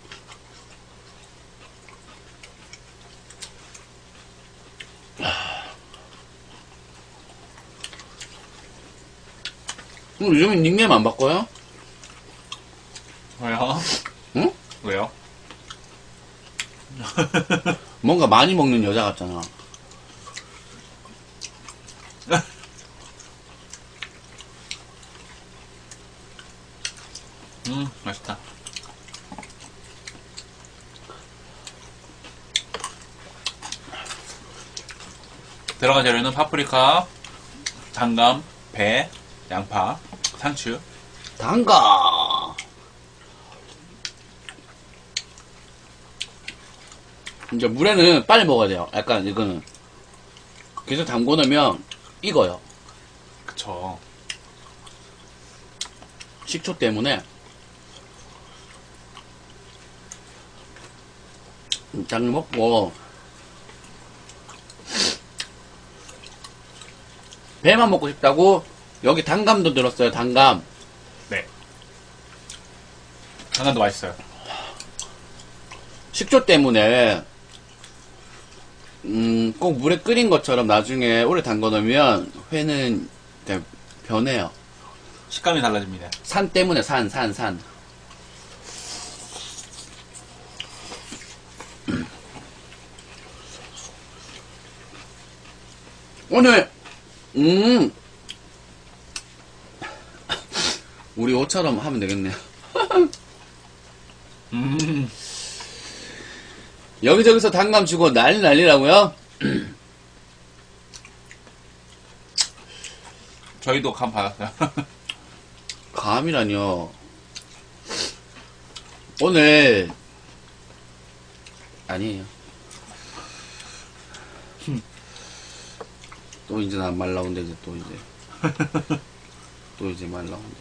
요즘엔 닉네임 안 바꿔요? 왜요? 응? 왜요? 뭔가 많이 먹는 여자 같잖아. 맛있다. 들어간 재료는 파프리카, 단감, 배, 양파, 상추. 단가. 이제 물에는 빨리 먹어야 돼요. 약간 이거는 계속 담궈 놓으면 익어요. 그쵸. 식초 때문에. 장 먹고 배만 먹고 싶다고 여기 단감도 들었어요. 단감. 네. 단감도 맛있어요. 식초 때문에 꼭 물에 끓인 것처럼 나중에 오래 담궈 놓으면 회는 그냥 변해요. 식감이 달라집니다. 산 때문에 산. 오늘 우리 옷처럼 하면 되겠네요. 여기저기서 단감 주고 난리라고요? 저희도 감 받았어요. 감이라뇨. 오늘 아니에요. 또 이제 난 말 나온대. 이제 또 이제 말 나온대.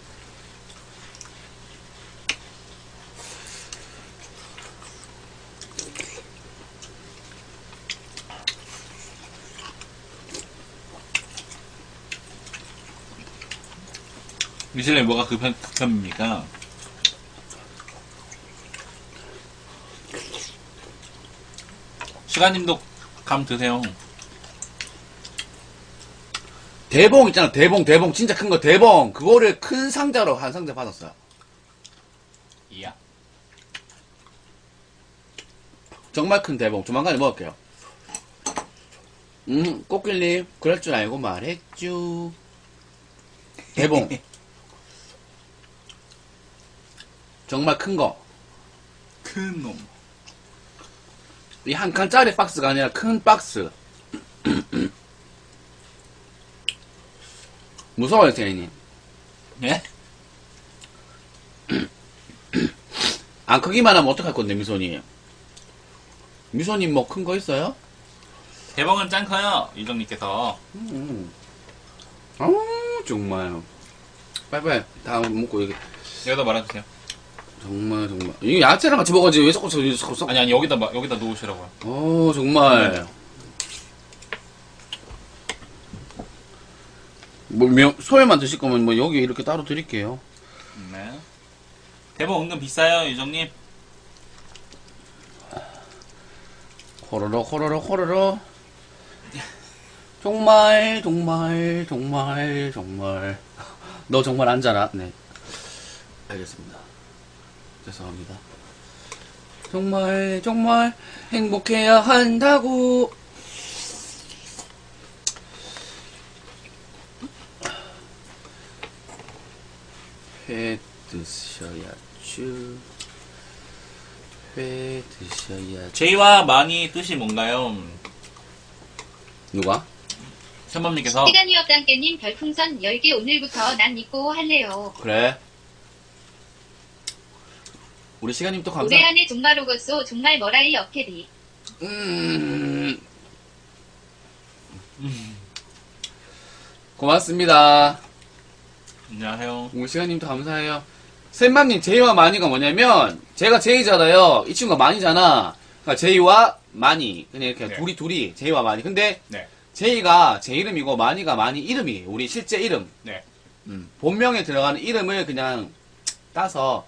미슐랭 뭐가 극혐입니까? 시간님도 감 드세요. 대봉 있잖아. 대봉 진짜 큰 거 대봉. 그거를 큰 상자로 한 상자 받았어요. 이야. 정말 큰 대봉. 조만간에 먹을게요. 꽃길님 그럴 줄 알고 말했쥬. 대봉. 정말 큰 거. 큰 놈. 이 한 칸짜리 박스가 아니라 큰 박스. 무서워요, 세인님. 예? 안 크기만 하면 어떡할 건데, 미소님? 미소님 뭐 큰 거 있어요? 대봉은 짱 커요, 유정님께서. 정말. 빨리빨리 다 먹고, 여기. 여기다 말아주세요. 정말. 이거 야채랑 같이 먹어야지. 왜 자꾸 썩. 아니, 여기다 놓으시라고요. 정말. 소에만 드실 거면 뭐 여기 이렇게 따로 드릴게요. 네. 대봉 은근 비싸요, 유정님. 호로로. 정말. 너 정말 앉아라. 네. 알겠습니다. 죄송합니다. 정말 행복해야 한다고. 회 드셔야죠. 제이와 많이 뜻이 뭔가요? 누가? 현범님께서. 시간이 없단께님 별풍선 10개 오늘부터 난 믿고 할래요. 그래. 우리 시간님 또 감사. 올해 안에 정말 오겠소 정말 머라이 어케리. 고맙습니다. 안녕하세요. 우리 시간님도 감사해요. 샘맘님 제이와 마니가 뭐냐면 제가 제이잖아요. 이 친구가 마니잖아. 그러니까 제이와 마니 그냥 이렇게 네. 둘이 제이와 마니. 근데 네. 제이가 제 이름이고 마니가 마니 이름이에요. 우리 실제 이름. 네. 본명에 들어가는 이름을 그냥 따서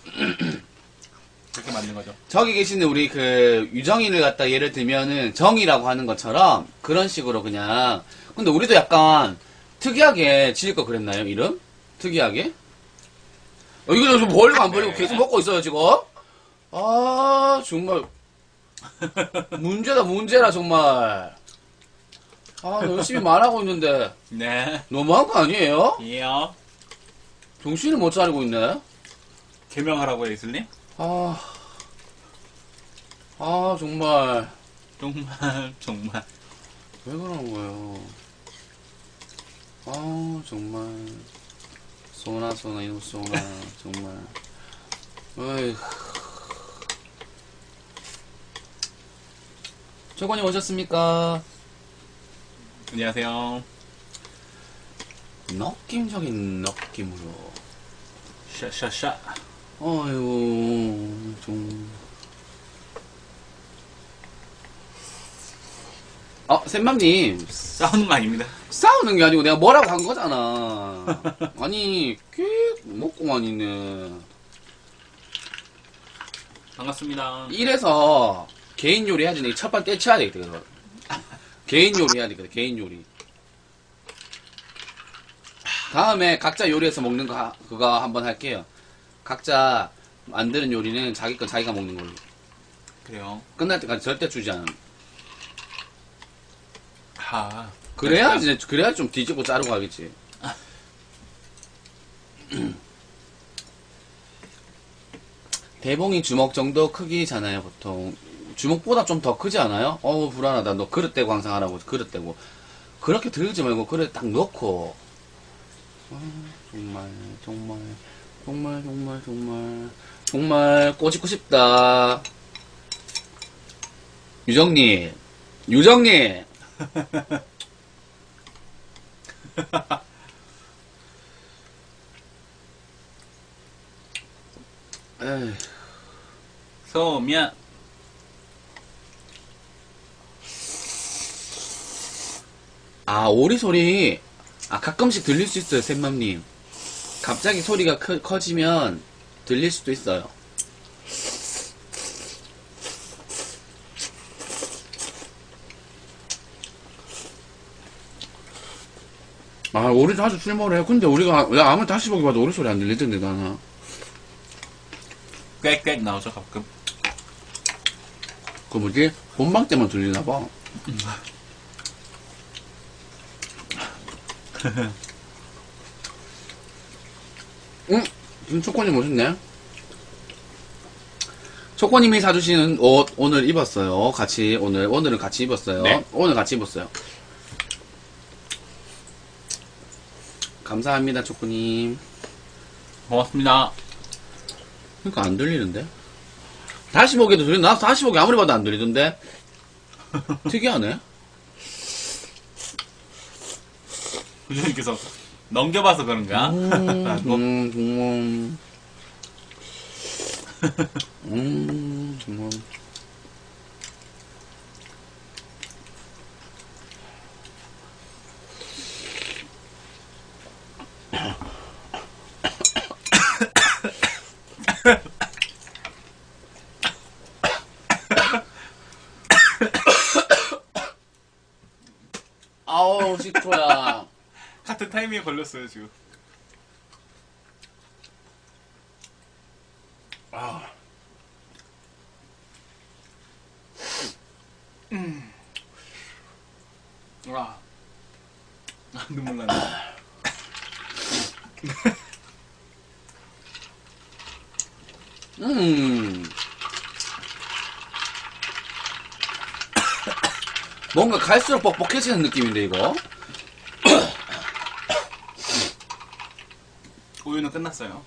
그렇게 만든 거죠. 저기 계시는 우리 그 유정이를 갖다 예를 들면은 정이라고 하는 것처럼 그런 식으로 그냥. 근데 우리도 약간 특이하게 지을 거 그랬나요? 이름? 특이하게? 이거 좀 버리고 안 버리고 네. 계속 먹고 있어요 지금. 아 정말 문제다, 문제라, 정말. 아, 열심히 말하고 있는데. 네. 너무한 거 아니에요? 이요. 정신을 못 차리고 있네. 개명하라고요, 이슬님? 아, 정말. 정말. 왜 그러는 거예요? 아, 정말. 소나, 이놈 소나, 정말. 어이. 초관님 오셨습니까? 안녕하세요. 느낌적인 느낌으로. 샤샤샤. 어이구, 좀. 샘맘님. 싸우는 거 아닙니다. 싸우는 게 아니고 내가 뭐라고 한 거잖아. 아니, 꽤 먹고만 있네. 반갑습니다. 이래서 개인 요리 해야지. 내가 첫발 떼쳐야 되겠다. 개인 요리 해야 되겠다. 개인 요리. 다음에 각자 요리해서 먹는 거, 그거 한번 할게요. 각자 만드는 요리는 자기 건 자기가 먹는 걸로. 그래요. 끝날 때까지 절대 주지 않아. 아. 그래야지 좀 뒤집고 자르고 하겠지. 대봉이 주먹 정도 크기잖아요, 보통. 주먹보다 좀 더 크지 않아요? 어우, 불안하다. 너 그릇 대고 항상 하라고, 그릇 대고. 그렇게 들지 말고, 그릇 딱 넣고. 정말 꼬집고 싶다. 유정님. 에이. 소면. 오리 소리. 가끔씩 들릴 수 있어요, 샘맘님. 갑자기 소리가 커지면 들릴 수도 있어요. 오리 자주 출몰을 해. 근데 야, 아무리 다시 보기 봐도 오리 소리 안 들리던데, 나는. 꽥꽥 나오죠, 가끔. 그 뭐지? 본방 때만 들리나봐. 지금 초코님 오셨네? 초코님이 사주시는 옷 오늘 입었어요. 오늘은 같이 입었어요. 네. 오늘 같이 입었어요. 감사합니다, 초코님. 고맙습니다. 그러니까 안 들리는데? 다시 보기에도 들리나? 다시 보기 아무리 봐도 안 들리던데? 특이하네? 부장님께서 넘겨봐서 그런가? 정말. 아우, 식초야. 같은 타이밍에 걸렸어요, 지금. 와. 눈물 나네. 뭔가 갈수록 뻑뻑해지는 느낌인데, 이거? 우유는 끝났어요.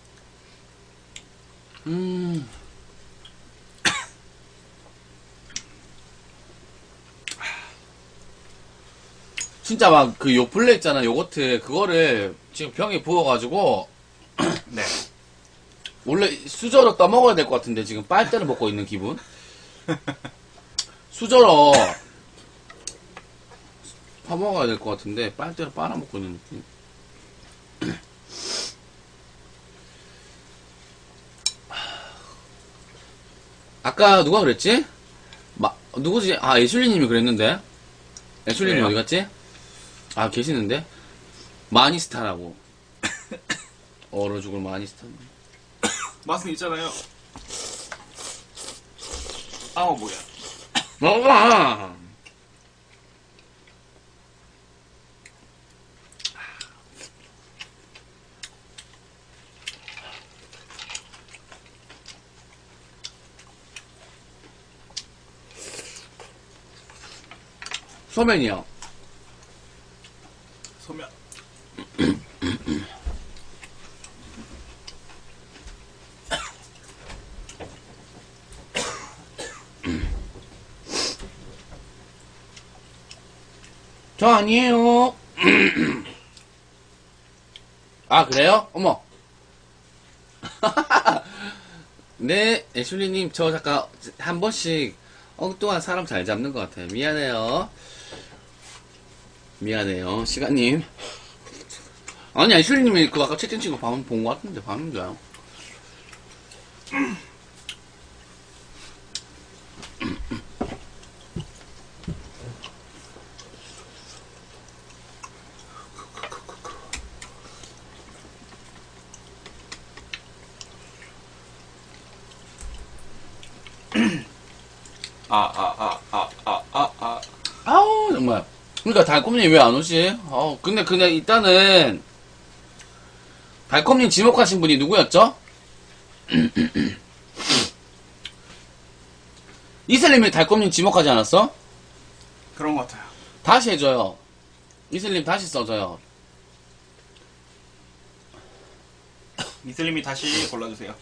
진짜 막 그 요플레 있잖아, 요거트. 그거를 지금 병에 부어가지고, 네. 원래 수저로 떠먹어야 될 것 같은데, 지금 빨대를 먹고 있는 기분? 수저로 퍼먹어야 될 것 같은데, 빨대로 빨아먹고 있는 느낌. 아까 누가 그랬지? 누구지? 애슐리님이 그랬는데? 애슐리님 왜요? 어디 갔지? 계시는데? 마니스타라고. 얼어 죽을 마니스타. 맛은 있잖아요. 아우, 뭐야. 먹어. 소면이요. 소면. 저 아니에요. 아, 그래요? 어머. 네, 애슐리님, 저 잠깐 한 번씩 엉뚱한 사람 잘 잡는 것 같아요. 미안해요. 미안해요. 시간님. 아니, 애슐리님이 그 아까 채팅 친거 본 것 같은데, 봤는데요. 아우, 정말. 그러니까 달콤님 왜 안 오지? 근데 그냥 일단은 달콤님 지목하신 분이 누구였죠? 이슬님이 달콤님 지목하지 않았어? 그런 것 같아요. 다시 해줘요. 이슬님 다시 써줘요. 이슬님이 다시 골라주세요.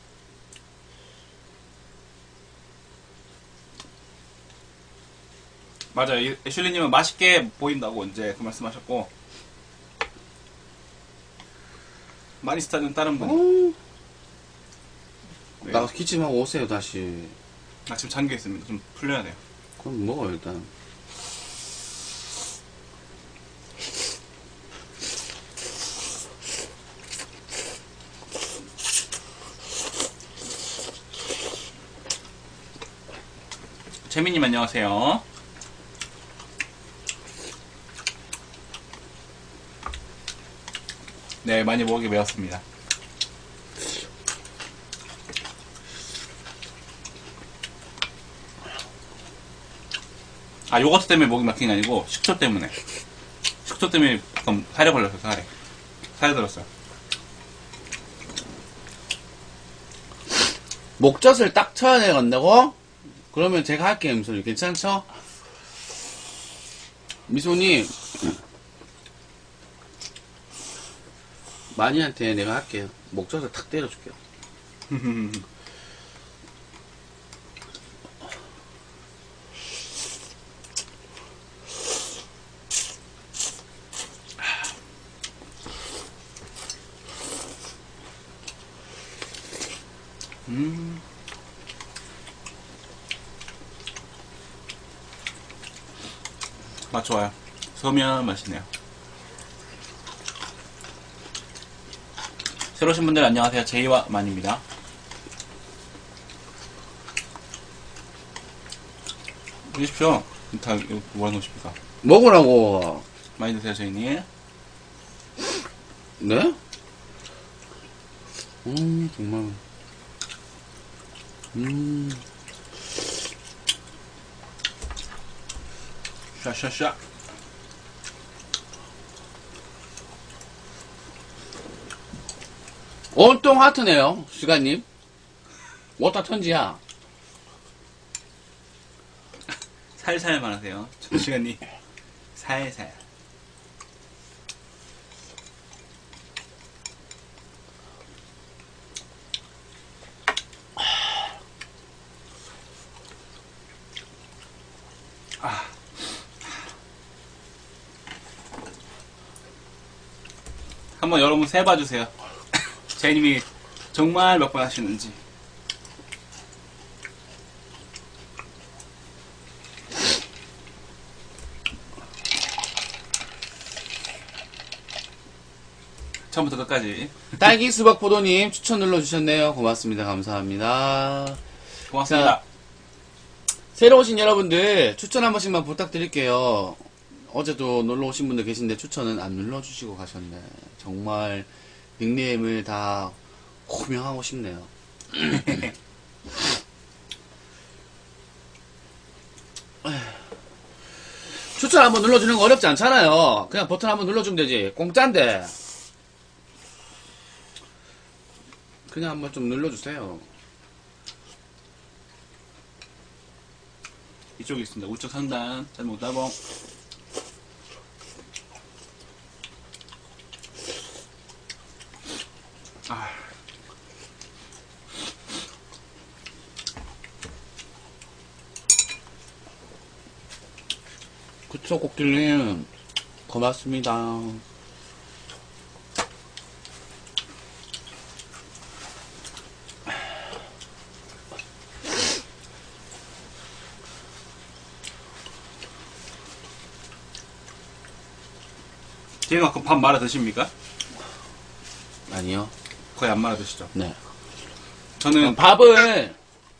맞아요. 애슐리님은 맛있게 보인다고 이제 그 말씀하셨고, 마니스타는 다른 분. 네. 나가서 기침하고 오세요, 다시. 아, 지금 잠겨 있습니다. 좀 풀려야 돼요. 그럼 먹어요, 일단. 재민님 안녕하세요. 네, 많이 목이 메었습니다. 아, 요거트 때문에 목이 막힌 게 아니고 식초 때문에. 식초 때문에 조금 살에 걸렸어요, 살에. 살에 들었어요. 목젖을 딱 쳐야 내간다고? 그러면 제가 할게요, 미소님. 괜찮죠? 미소님. 마니한테 내가 할게요. 목젖을 탁 때려줄게요. 맛 좋아요. 소면 맛있네요. 새로 오신 분들 안녕하세요. 제이와 만입니다. 드십시오. 다 이거 뭐 하는 것입니까? 먹으라고. 많이 드세요, 저희님. 네? 정말. 샤샤샤. 온통 하트네요, 시간님. 워터 천지야. 살살만 하세요. 저 시간이 살살. 한번 여러분 세봐주세요. 제이님이 정말 몇 번 하시는지. 처음부터 끝까지. 딸기 수박 포도님 추천 눌러주셨네요. 고맙습니다. 감사합니다. 고맙습니다. 자, 새로 오신 여러분들 추천 한 번씩만 부탁드릴게요. 어제도 놀러 오신 분들 계신데 추천은 안 눌러주시고 가셨네. 정말 닉네임을 다 호명하고 싶네요. 한번 눌러주는 거 어렵지 않잖아요. 그냥 버튼 한번 눌러주면 되지. 공짜인데. 그냥 한번 좀 눌러주세요. 이쪽에 있습니다. 우측 상단 잘못 따봉. 아. 그쵸, 꽃길님. 고맙습니다. 뒤에가 그 밥 말아 드십니까? 아니요. 거의 안 말아 드시죠? 네. 저는 밥을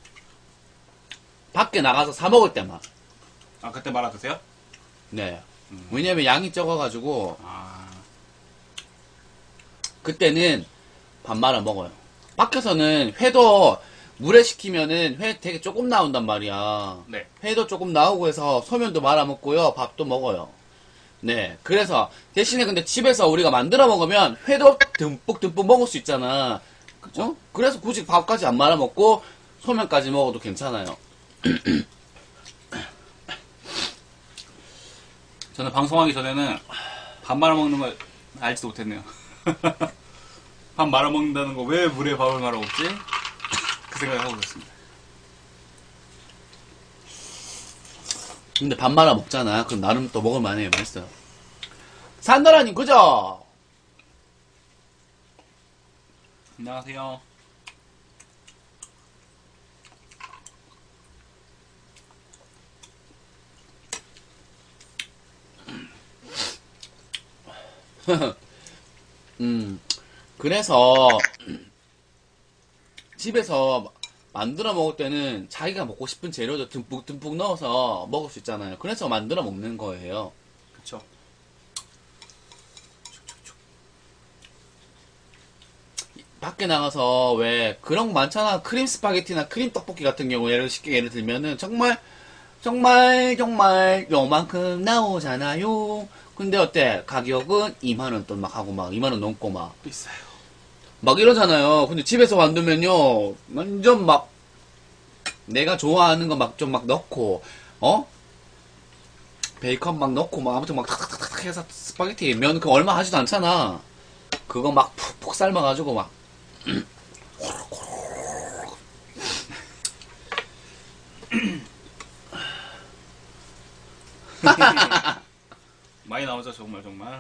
밖에 나가서 사 먹을 때만. 아 그때 말아 드세요? 네. 왜냐면 양이 적어가지고 아 그때는 밥 말아 먹어요. 밖에서는 회도 물에 식히면은 회 되게 조금 나온단 말이야. 네. 회도 조금 나오고 해서 소면도 말아 먹고요. 밥도 먹어요. 네. 그래서 대신에 근데 집에서 우리가 만들어 먹으면 회도 듬뿍 먹을 수 있잖아. 그죠? 그래서 굳이 밥까지 안 말아 먹고 소면까지 먹어도 괜찮아요. 저는 방송하기 전에는 밥 말아 먹는 걸 알지도 못했네요. 밥 말아 먹는다는 거 왜 물에 밥을 말아 먹지? 그 생각을 하고 있었습니다. 근데 밥 말아 먹잖아. 그럼 나름 또 먹을 만해요. 맛있어요. 산더라님, 그죠? 안녕하세요. 그래서 집에서 만들어 먹을 때는 자기가 먹고 싶은 재료도 듬뿍 넣어서 먹을 수 있잖아요. 그래서 만들어 먹는 거예요. 그쵸. 밖에 나가서 왜 그런 거 많잖아. 크림 스파게티나 크림 떡볶이 같은 경우 쉽게 예를 들면은 정말 요만큼 나오잖아요. 근데 어때? 가격은 2만원 또 막 하고 막 2만원 넘고 막 비싸요. 막 이러잖아요. 근데 집에서 만들면요, 완전 막, 내가 좋아하는 거 막 좀 막 넣고, 베이컨 막 넣고, 막 아무튼 막 탁탁탁탁 해서 스파게티 면 그거 얼마 하지도 않잖아. 그거 막 푹푹 삶아가지고 막. 많이 나오죠, 정말.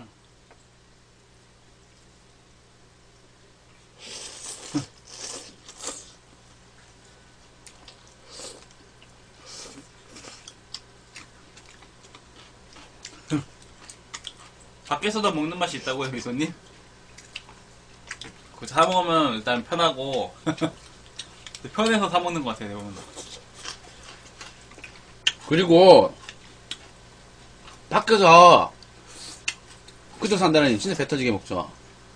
밖에서도 먹는 맛이 있다고요, 미소님? 그거 사 먹으면 일단 편하고 편해서 사 먹는 것 같아요, 대부분. 그리고, 밖에서, 그쪽 산다라님 진짜 배 터지게 먹죠.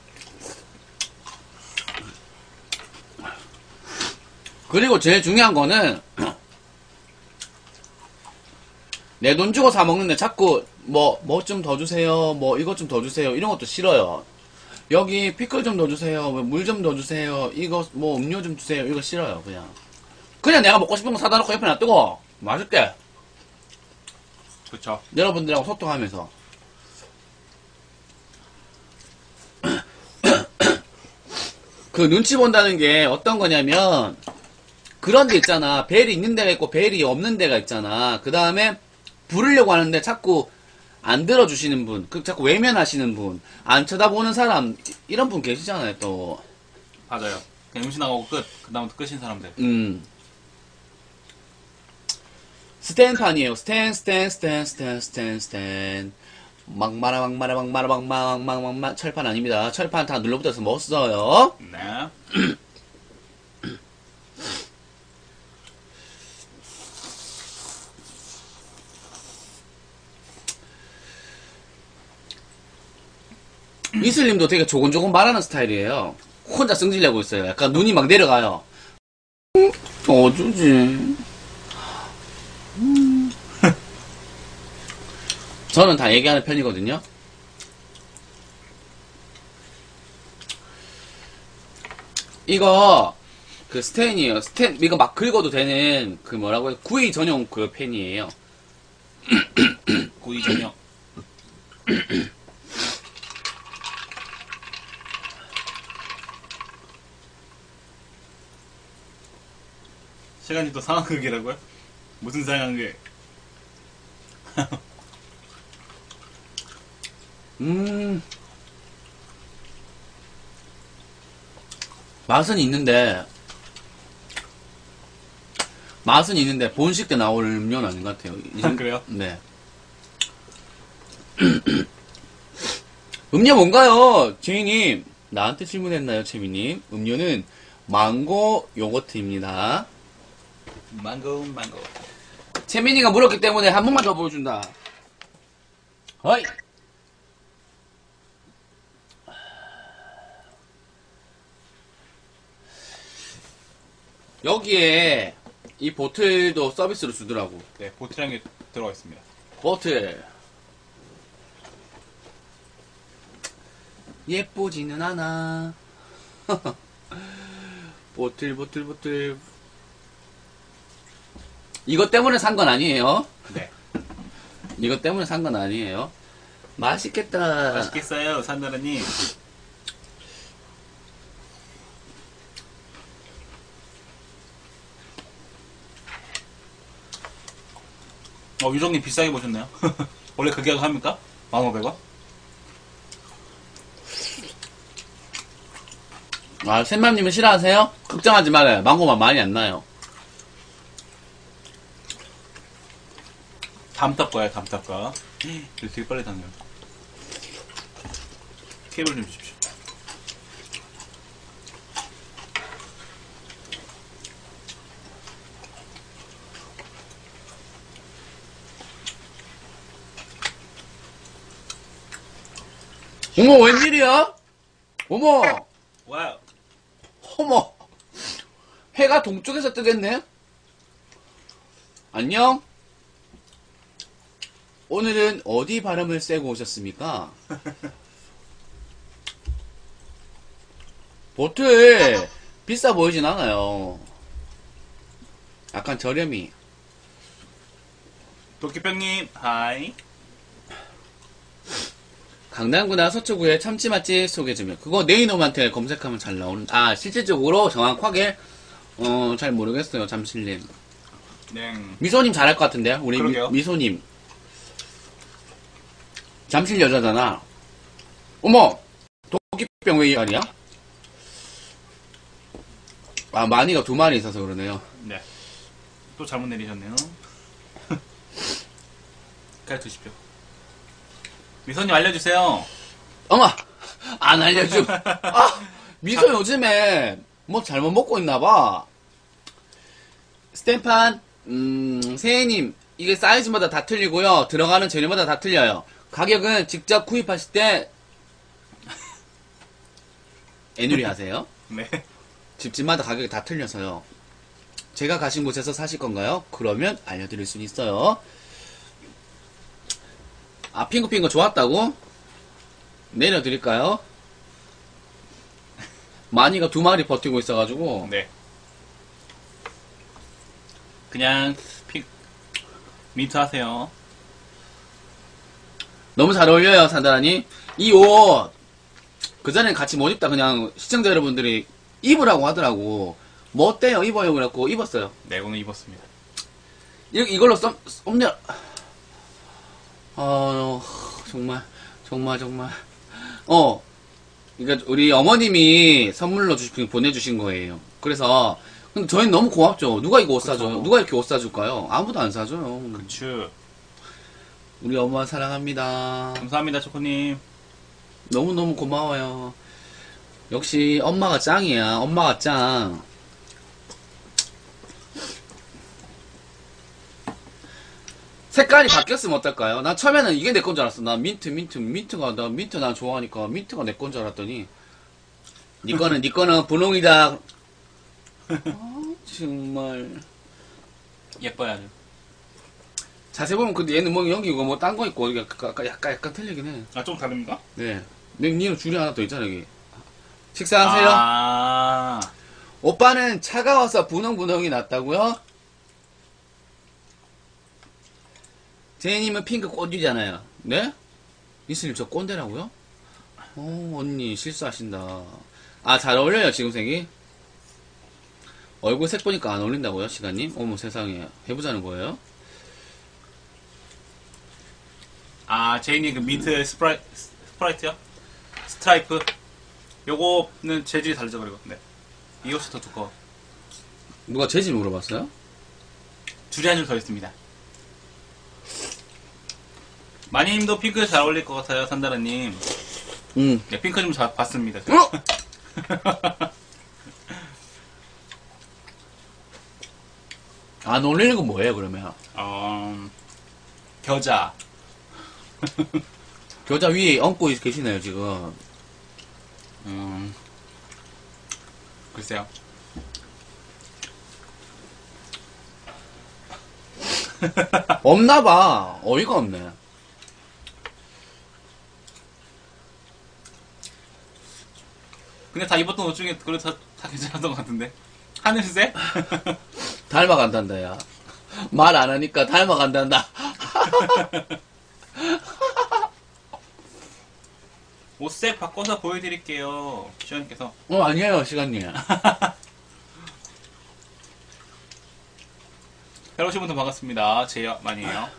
그리고 제일 중요한 거는, 내 돈 주고 사 먹는데 자꾸 뭐 좀 더 주세요, 뭐 이것 좀 더 주세요, 이런 것도 싫어요. 여기 피클 좀 더 주세요, 물 좀 더 주세요, 이거 뭐 음료 좀 주세요, 이거 싫어요. 그냥 내가 먹고 싶은 거 사다 놓고 옆에 놔두고 맛있게 그쵸. 여러분들하고 소통하면서. 그 눈치 본다는 게 어떤 거냐면, 그런 데 있잖아. 벨이 있는 데가 있고 벨이 없는 데가 있잖아. 그 다음에 부르려고 하는데 자꾸 안 들어주시는 분, 자꾸 외면하시는 분, 안 쳐다보는 사람, 이런 분 계시잖아요, 또. 맞아요. 그냥 음식 나가고 끝. 그 다음부터 끝인 사람들. 스탠판이에요. 스탠. 막마라. 철판 아닙니다. 철판 다 눌러붙어서 못 써요. 네. 이슬님도 되게 조곤조곤 말하는 스타일이에요. 혼자 승질내고 있어요. 약간 눈이 막 내려가요. 어쩌지? 저는 다 얘기하는 편이거든요. 이거 그 스텐이에요. 이거 막 긁어도 되는 그 뭐라고 해요? 구이 전용 그 펜이에요. 구이 전용. 시간이 또 상황극이라고요? 무슨 상황극? 맛은 있는데 본식 때 나올 음료는 아닌 것 같아요. 그래요? 네. 음료 뭔가요? 제이님 나한테 질문했나요, 채미님? 음료는 망고 요거트입니다. 망고. 채민이가 물었기 때문에 한 번만 더 보여준다. 어이. 여기에 이 보틀도 서비스로 주더라고. 네, 보트라는 게 들어가 있습니다. 보틀. 예쁘지는 않아. 보틀. 이것 때문에 산 건 아니에요. 네. 이것 때문에 산 건 아니에요. 맛있겠다. 맛있겠어요, 산나라님. 유정님 비싸게 보셨나요? 원래 그 가격 합니까? 1,500원? 아, 샘맘님은 싫어하세요? 걱정하지 말아요. 망고맛 많이 안 나요. 다음 달 거야, 다음 달 거. 이거 되게 빨리 닿네요. 케이블 좀 주십시오. 어머, 웬일이야? 어머, 와우. 어머. 해가 동쪽에서 뜨겠네? 안녕? 오늘은 어디 바람을 쐬고 오셨습니까? 보틀 비싸 보이진 않아요. 약간 저렴이. 도끼병님, 하이. 강남구나 서초구에 참치 맛집 소개해주면 그거 내 이놈한테 검색하면 잘 나오는. 아, 실질적으로 정확하게 잘 모르겠어요. 잠실님. 네. 미소님 잘할 것 같은데 우리 그러게요. 미소님. 잠실 여자잖아. 어머, 도끼병 왜 이 말이야? 아, 마니가 2마리 있어서 그러네요. 네. 또 잘못 내리셨네요. 잘 드십시오. 미소님 알려주세요. 어머, 안 알려줘. 아, 미소 요즘에 뭐 잘못 먹고 있나봐. 스탬판, 세혜님, 이게 사이즈마다 다 틀리고요. 들어가는 재료마다 다 틀려요. 가격은 직접 구입하실 때 애누리 하세요. 네. 집집마다 가격이 다 틀려서요. 제가 가신 곳에서 사실 건가요? 그러면 알려드릴 수는 있어요. 아, 핑크핑크 좋았다고? 내려드릴까요? 마니가 2마리 버티고 있어가지고. 네. 그냥 민트 하세요. 너무 잘 어울려요, 산다라니. 이 옷, 그전엔 같이 못 입다 그냥 시청자 여러분들이 입으라고 하더라고. 뭐 어때요? 입어요. 그래갖고 입었어요. 네, 오늘 입었습니다. 이걸로 썸네일. 정말. 그러니까 우리 어머님이 선물로 보내주신 거예요. 그래서 근데 저희는 너무 고맙죠. 누가 이거 옷 사줘요? 그쵸. 누가 이렇게 옷 사줄까요? 아무도 안 사줘요. 그쵸. 우리 엄마 사랑합니다. 감사합니다, 초코님. 너무너무 고마워요. 역시 엄마가 짱이야. 엄마가 짱. 색깔이 바뀌었으면 어떨까요? 난 처음에는 이게 내 건 줄 알았어. 난 민트가 난 좋아하니까 민트가 내 건 줄 알았더니 니 거는 분홍이다. 정말. 예뻐요, 아주. 자세히 보면 근데 얘는 뭐 여기고 뭐 딴 거 있고 약간 틀리긴 해. 아, 좀 다릅니까? 네. 니는 줄이 하나 더 있잖아 여기. 식사하세요. 아, 오빠는 차가워서 분홍분홍이 났다고요? 제이님은 핑크 꽃이잖아요. 네? 이슬님 저 꼰대라고요? 언니 실수하신다. 아, 잘 어울려요 지금 색이? 얼굴 색 보니까 안 어울린다고요 시간님? 어머 세상에 해보자는 거예요? 아, 제이님 그 민트 스프라이트요? 스트라이프. 요거는 재질이 다르죠, 그리고. 네. 이것이 더 두꺼워. 누가 재질 물어봤어요? 줄이 한 줄 더 있습니다. 마니님도 핑크 잘 어울릴 것 같아요, 산다라님. 네, 핑크 좀 봤습니다. 제가. 어? 안 어울리는 건 뭐예요 그러면? 겨자. 겨자 위에 얹고 계시네요 지금. 글쎄요. 없나봐. 어이가 없네. 근데 다 입었던 옷 중에 그래도 다 괜찮았던 것 같은데. 하늘색? 닮아간단다 야. 말 안 하니까 닮아간단다. 옷색 바꿔서 보여드릴게요. 시원님께서. 아니에요 시간님. 새로 오신 분들 반갑습니다. 제이만이에요.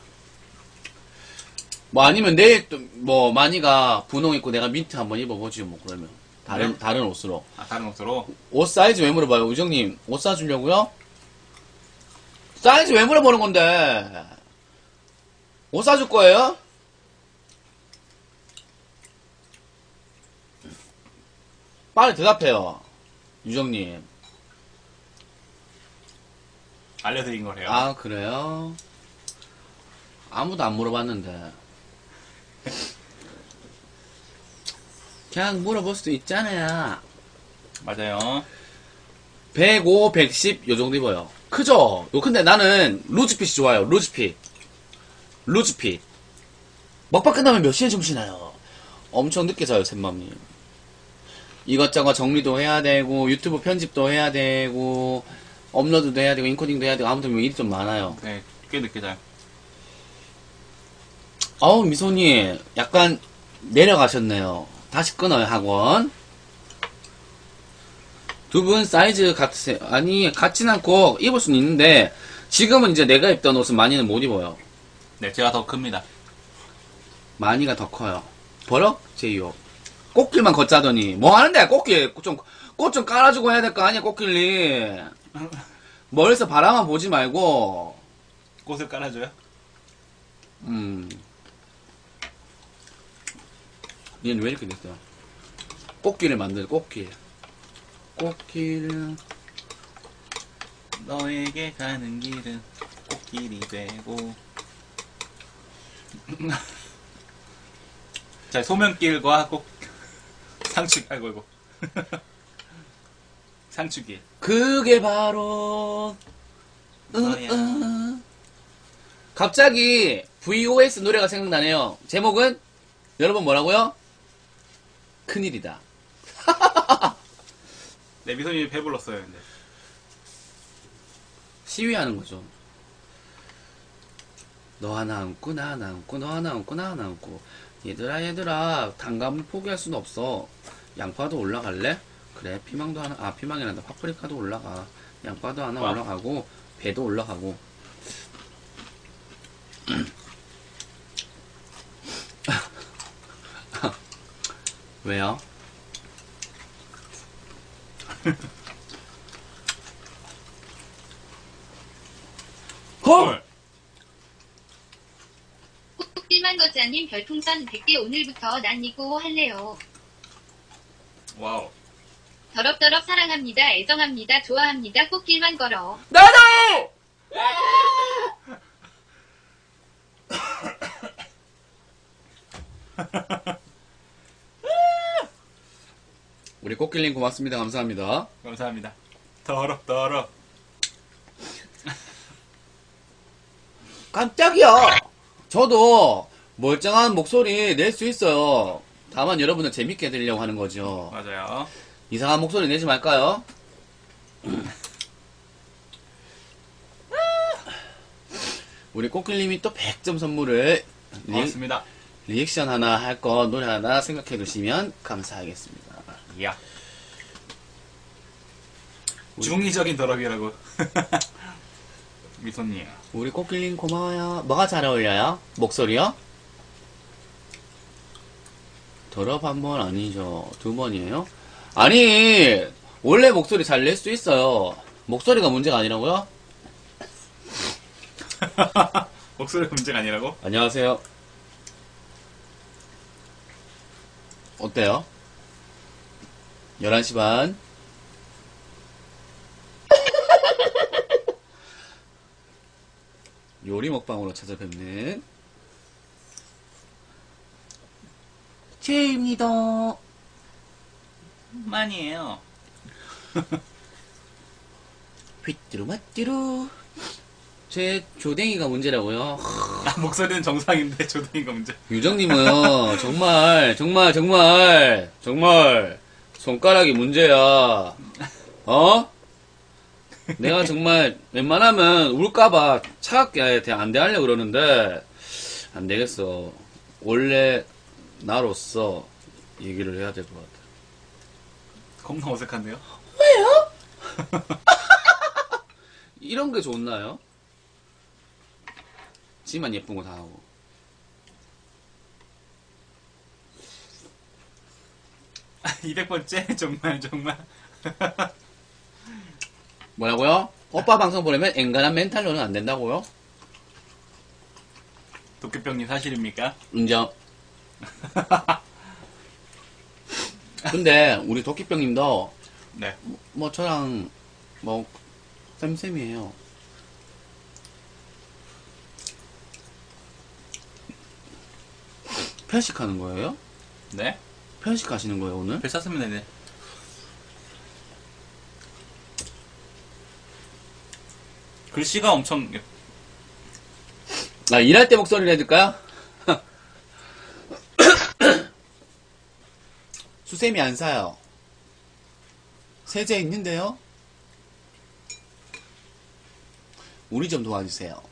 뭐 아니면 내일 또 뭐 마니가 분홍 입고 내가 민트 한번 입어보지 뭐 그러면 다른 옷으로. 아, 다른 옷으로? 옷 사이즈 왜 물어봐요 우정님? 옷 사주려고요? 사이즈 왜 물어보는 건데? 옷 사줄 거예요? 빨리 대답해요 유정님. 알려드린 거래요. 아 그래요? 아무도 안 물어봤는데 그냥 물어볼 수도 있잖아요. 맞아요. 105, 110 요정도 입어요. 크죠? 근데 나는 루즈핏이 좋아요. 루즈핏 먹방 끝나면 몇 시에 주무시나요? 엄청 늦게 자요 샘맘님. 이것저것 정리도 해야 되고 유튜브 편집도 해야 되고 업로드도 해야 되고 인코딩도 해야 되고 아무튼 일이 좀 많아요. 네, 꽤 늦게 자요. 아우 미소님 약간 내려가셨네요. 다시 끊어요 학원. 두 분 사이즈 같으세요? 아니 같진 않고 입을 수는 있는데 지금은 이제 내가 입던 옷은 많이는 못 입어요. 네, 제가 더 큽니다. 많이가 더 커요. 버럭 제이요. 꽃길만 걷자더니 뭐 하는데 꽃길 꽃 좀 깔아주고 해야 될 거 아니야 꽃길리. 멀리서 바라만 보지 말고. 꽃을 깔아줘요? 얘는 왜 이렇게 됐어요? 꽃길을 만들 꽃길. 너에게 가는 길은 꽃길이 되고. 자, 소면길과 아이고. 상추길. 그게 바로 갑자기 VOS 노래가 생각나네요. 제목은 여러분 뭐라고요? 큰일이다. 네, 미소님이 배불렀어요, 근데. 시위하는 거죠. 너 하나 안고 나 하나 안고 너 하나 안고 나 하나 안고 얘들아 단감을 포기할 수는 없어. 양파도 올라갈래? 그래 피망도 하나 피망이란다. 파프리카도 올라가. 양파도 하나 와. 올라가고 배도 올라가고. 왜요? 헐! 꽃길만 걷자님 별풍선 100개 오늘부터 난 이거 할래요. 와우. 더럽더럽 사랑합니다. 애정합니다. 좋아합니다. 꽃길만 걸어. 나도! 우리 꽃길님 고맙습니다. 감사합니다. 감사합니다. 더럽. 깜짝이야! 저도 멀쩡한 목소리 낼 수 있어요. 다만 여러분들 재밌게 해드리려고 하는 거죠. 맞아요. 이상한 목소리 내지 말까요? 우리 꽃길님이 또 100점 선물을 고맙습니다. 리액션 하나 할 거, 노래 하나 생각해 두시면 감사하겠습니다. 이야. 중의적인 더럽이라고. 미소님. 우리 꽃길님 고마워요. 뭐가 잘 어울려요? 목소리요? 더럽 한 번 아니죠. 2번이에요? 아니, 원래 목소리 잘 낼 수 있어요. 목소리가 문제가 아니라고요? 목소리가 문제가 아니라고? 안녕하세요. 어때요? 11시 반. 요리 먹방으로 찾아뵙는 제입니다. 많이 해요. 휘뚜루마뚜루. 제 조댕이가 문제라고요. 아, 목소리는 정상인데 조등이가 문제. 유정님은 정말 손가락이 문제야. 어? 내가 정말 웬만하면 울까봐 차갑게 안 대하려고 그러는데 안 되겠어. 원래 나로서 얘기를 해야 될 것 같아. 겁나 어색한데요? 이런 게 좋나요? 지만 예쁜 거 다 하고. 아, 200번째? 정말. 뭐라고요? 오빠 방송 보려면 앵간한 멘탈로는 안 된다고요? 도깨병님 사실입니까? 인정. 근데 우리 도끼병님도 네. 뭐 저랑 뭐 쌤쌤이에요. 편식하는 거예요? 네? 편식하시는 거예요 오늘? 별 쌌으면 되네. 글씨가 엄청 아 일할 때 목소리를 해줄까요? 수세미 안 사요. 세제 있는데요? 우리 좀 도와주세요.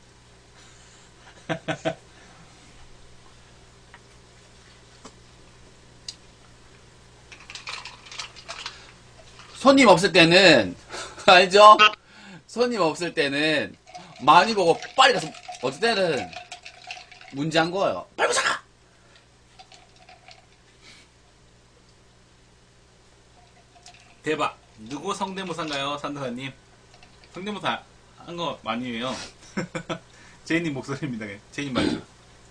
손님 없을 때는 알죠? 손님 없을 때는 많이 보고 빨리 가서 어떨 때는 문제한 거예요. 빨리 보자! 대박. 누구 성대모사인가요, 산다사님? 성대모사 한 거 많이 해요. 제이님 목소리입니다. 제이님 말죠.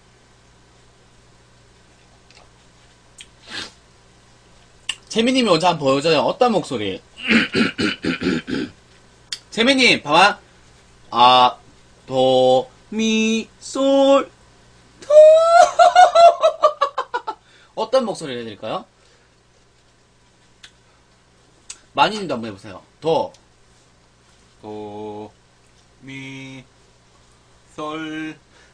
채미님이 먼저 한번 보여줘요. 어떤 목소리? 채미님, 봐봐. 아, 도, 미, 솔, 도. 어떤 목소리를 해드릴까요? 마니님도 한번 해보세요. 도. 도, 미, 솔,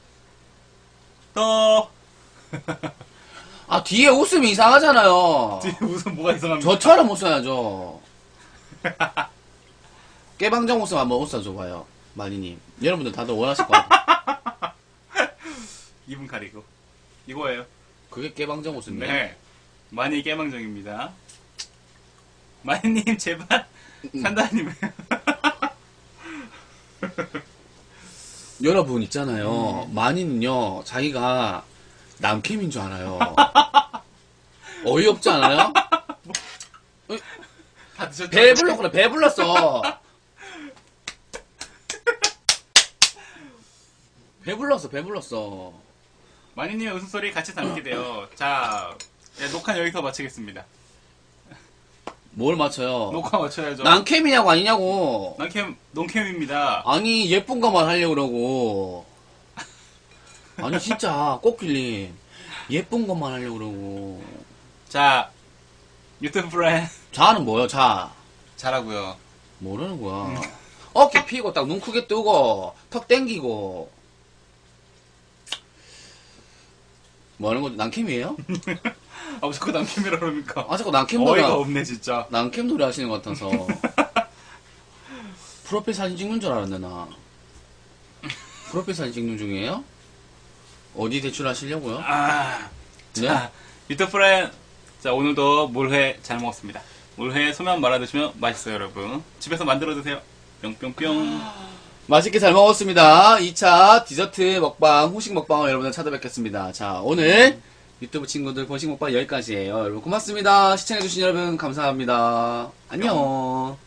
도. 아, 뒤에 웃음이 이상하잖아요. 뒤에 무슨 뭐가 이상합니까? 저처럼 웃어야죠. 깨방정 웃음 한번 웃어줘봐요. 마니님. 여러분들 다들 원하실 것 같아요. 입은 가리고. 이거예요. 그게 깨방정 웃음이에요? 네. 많이 깨망정입니다. 마니님, 제발. 산다님. 여러분 있잖아요. 마니는요, 자기가 남캠인 줄 알아요. 어이없지 않아요? 다 드셨죠? 배불렀구나, 배불렀어. 배불렀어. 마니님의 웃음소리 같이 담게 돼요. 자, 네, 녹화 여기서 마치겠습니다. 뭘 맞춰요? 녹화 맞춰야죠. 남캠이냐고 아니냐고. 논캠입니다. 아니, 예쁜 것만 하려고 그러고. 아니, 진짜, 꽃길님. 예쁜 것만 하려고 그러고. 자, 유튜브 프렌드. 자는 뭐요, 자? 잘하고요. 뭐라는 거야? 어깨 피고 딱 눈 크게 뜨고, 턱 땡기고. 뭐 하는 거지? 난캠이에요? 아, 자꾸 남캠이라 그러니까. 아, 자꾸 난캠 노래, 어이가 없네, 진짜. 난캠 노래 하시는 것 같아서. 프로필 사진 찍는 줄 알았네, 나. 프로필 사진 찍는 중이에요? 어디 대출하시려고요? 아, 네? 자, 유튜브 프렌. 자, 오늘도 물회 잘 먹었습니다. 물회 소면 말아 드시면 맛있어요, 여러분. 집에서 만들어 드세요. 뿅뿅뿅. 맛있게 잘 먹었습니다. 2차 디저트 먹방, 후식 먹방을 여러분들 찾아뵙겠습니다. 자, 오늘 유튜브 친구들 본식 먹방 여기까지예요. 여러분 고맙습니다. 시청해주신 여러분 감사합니다. 안녕.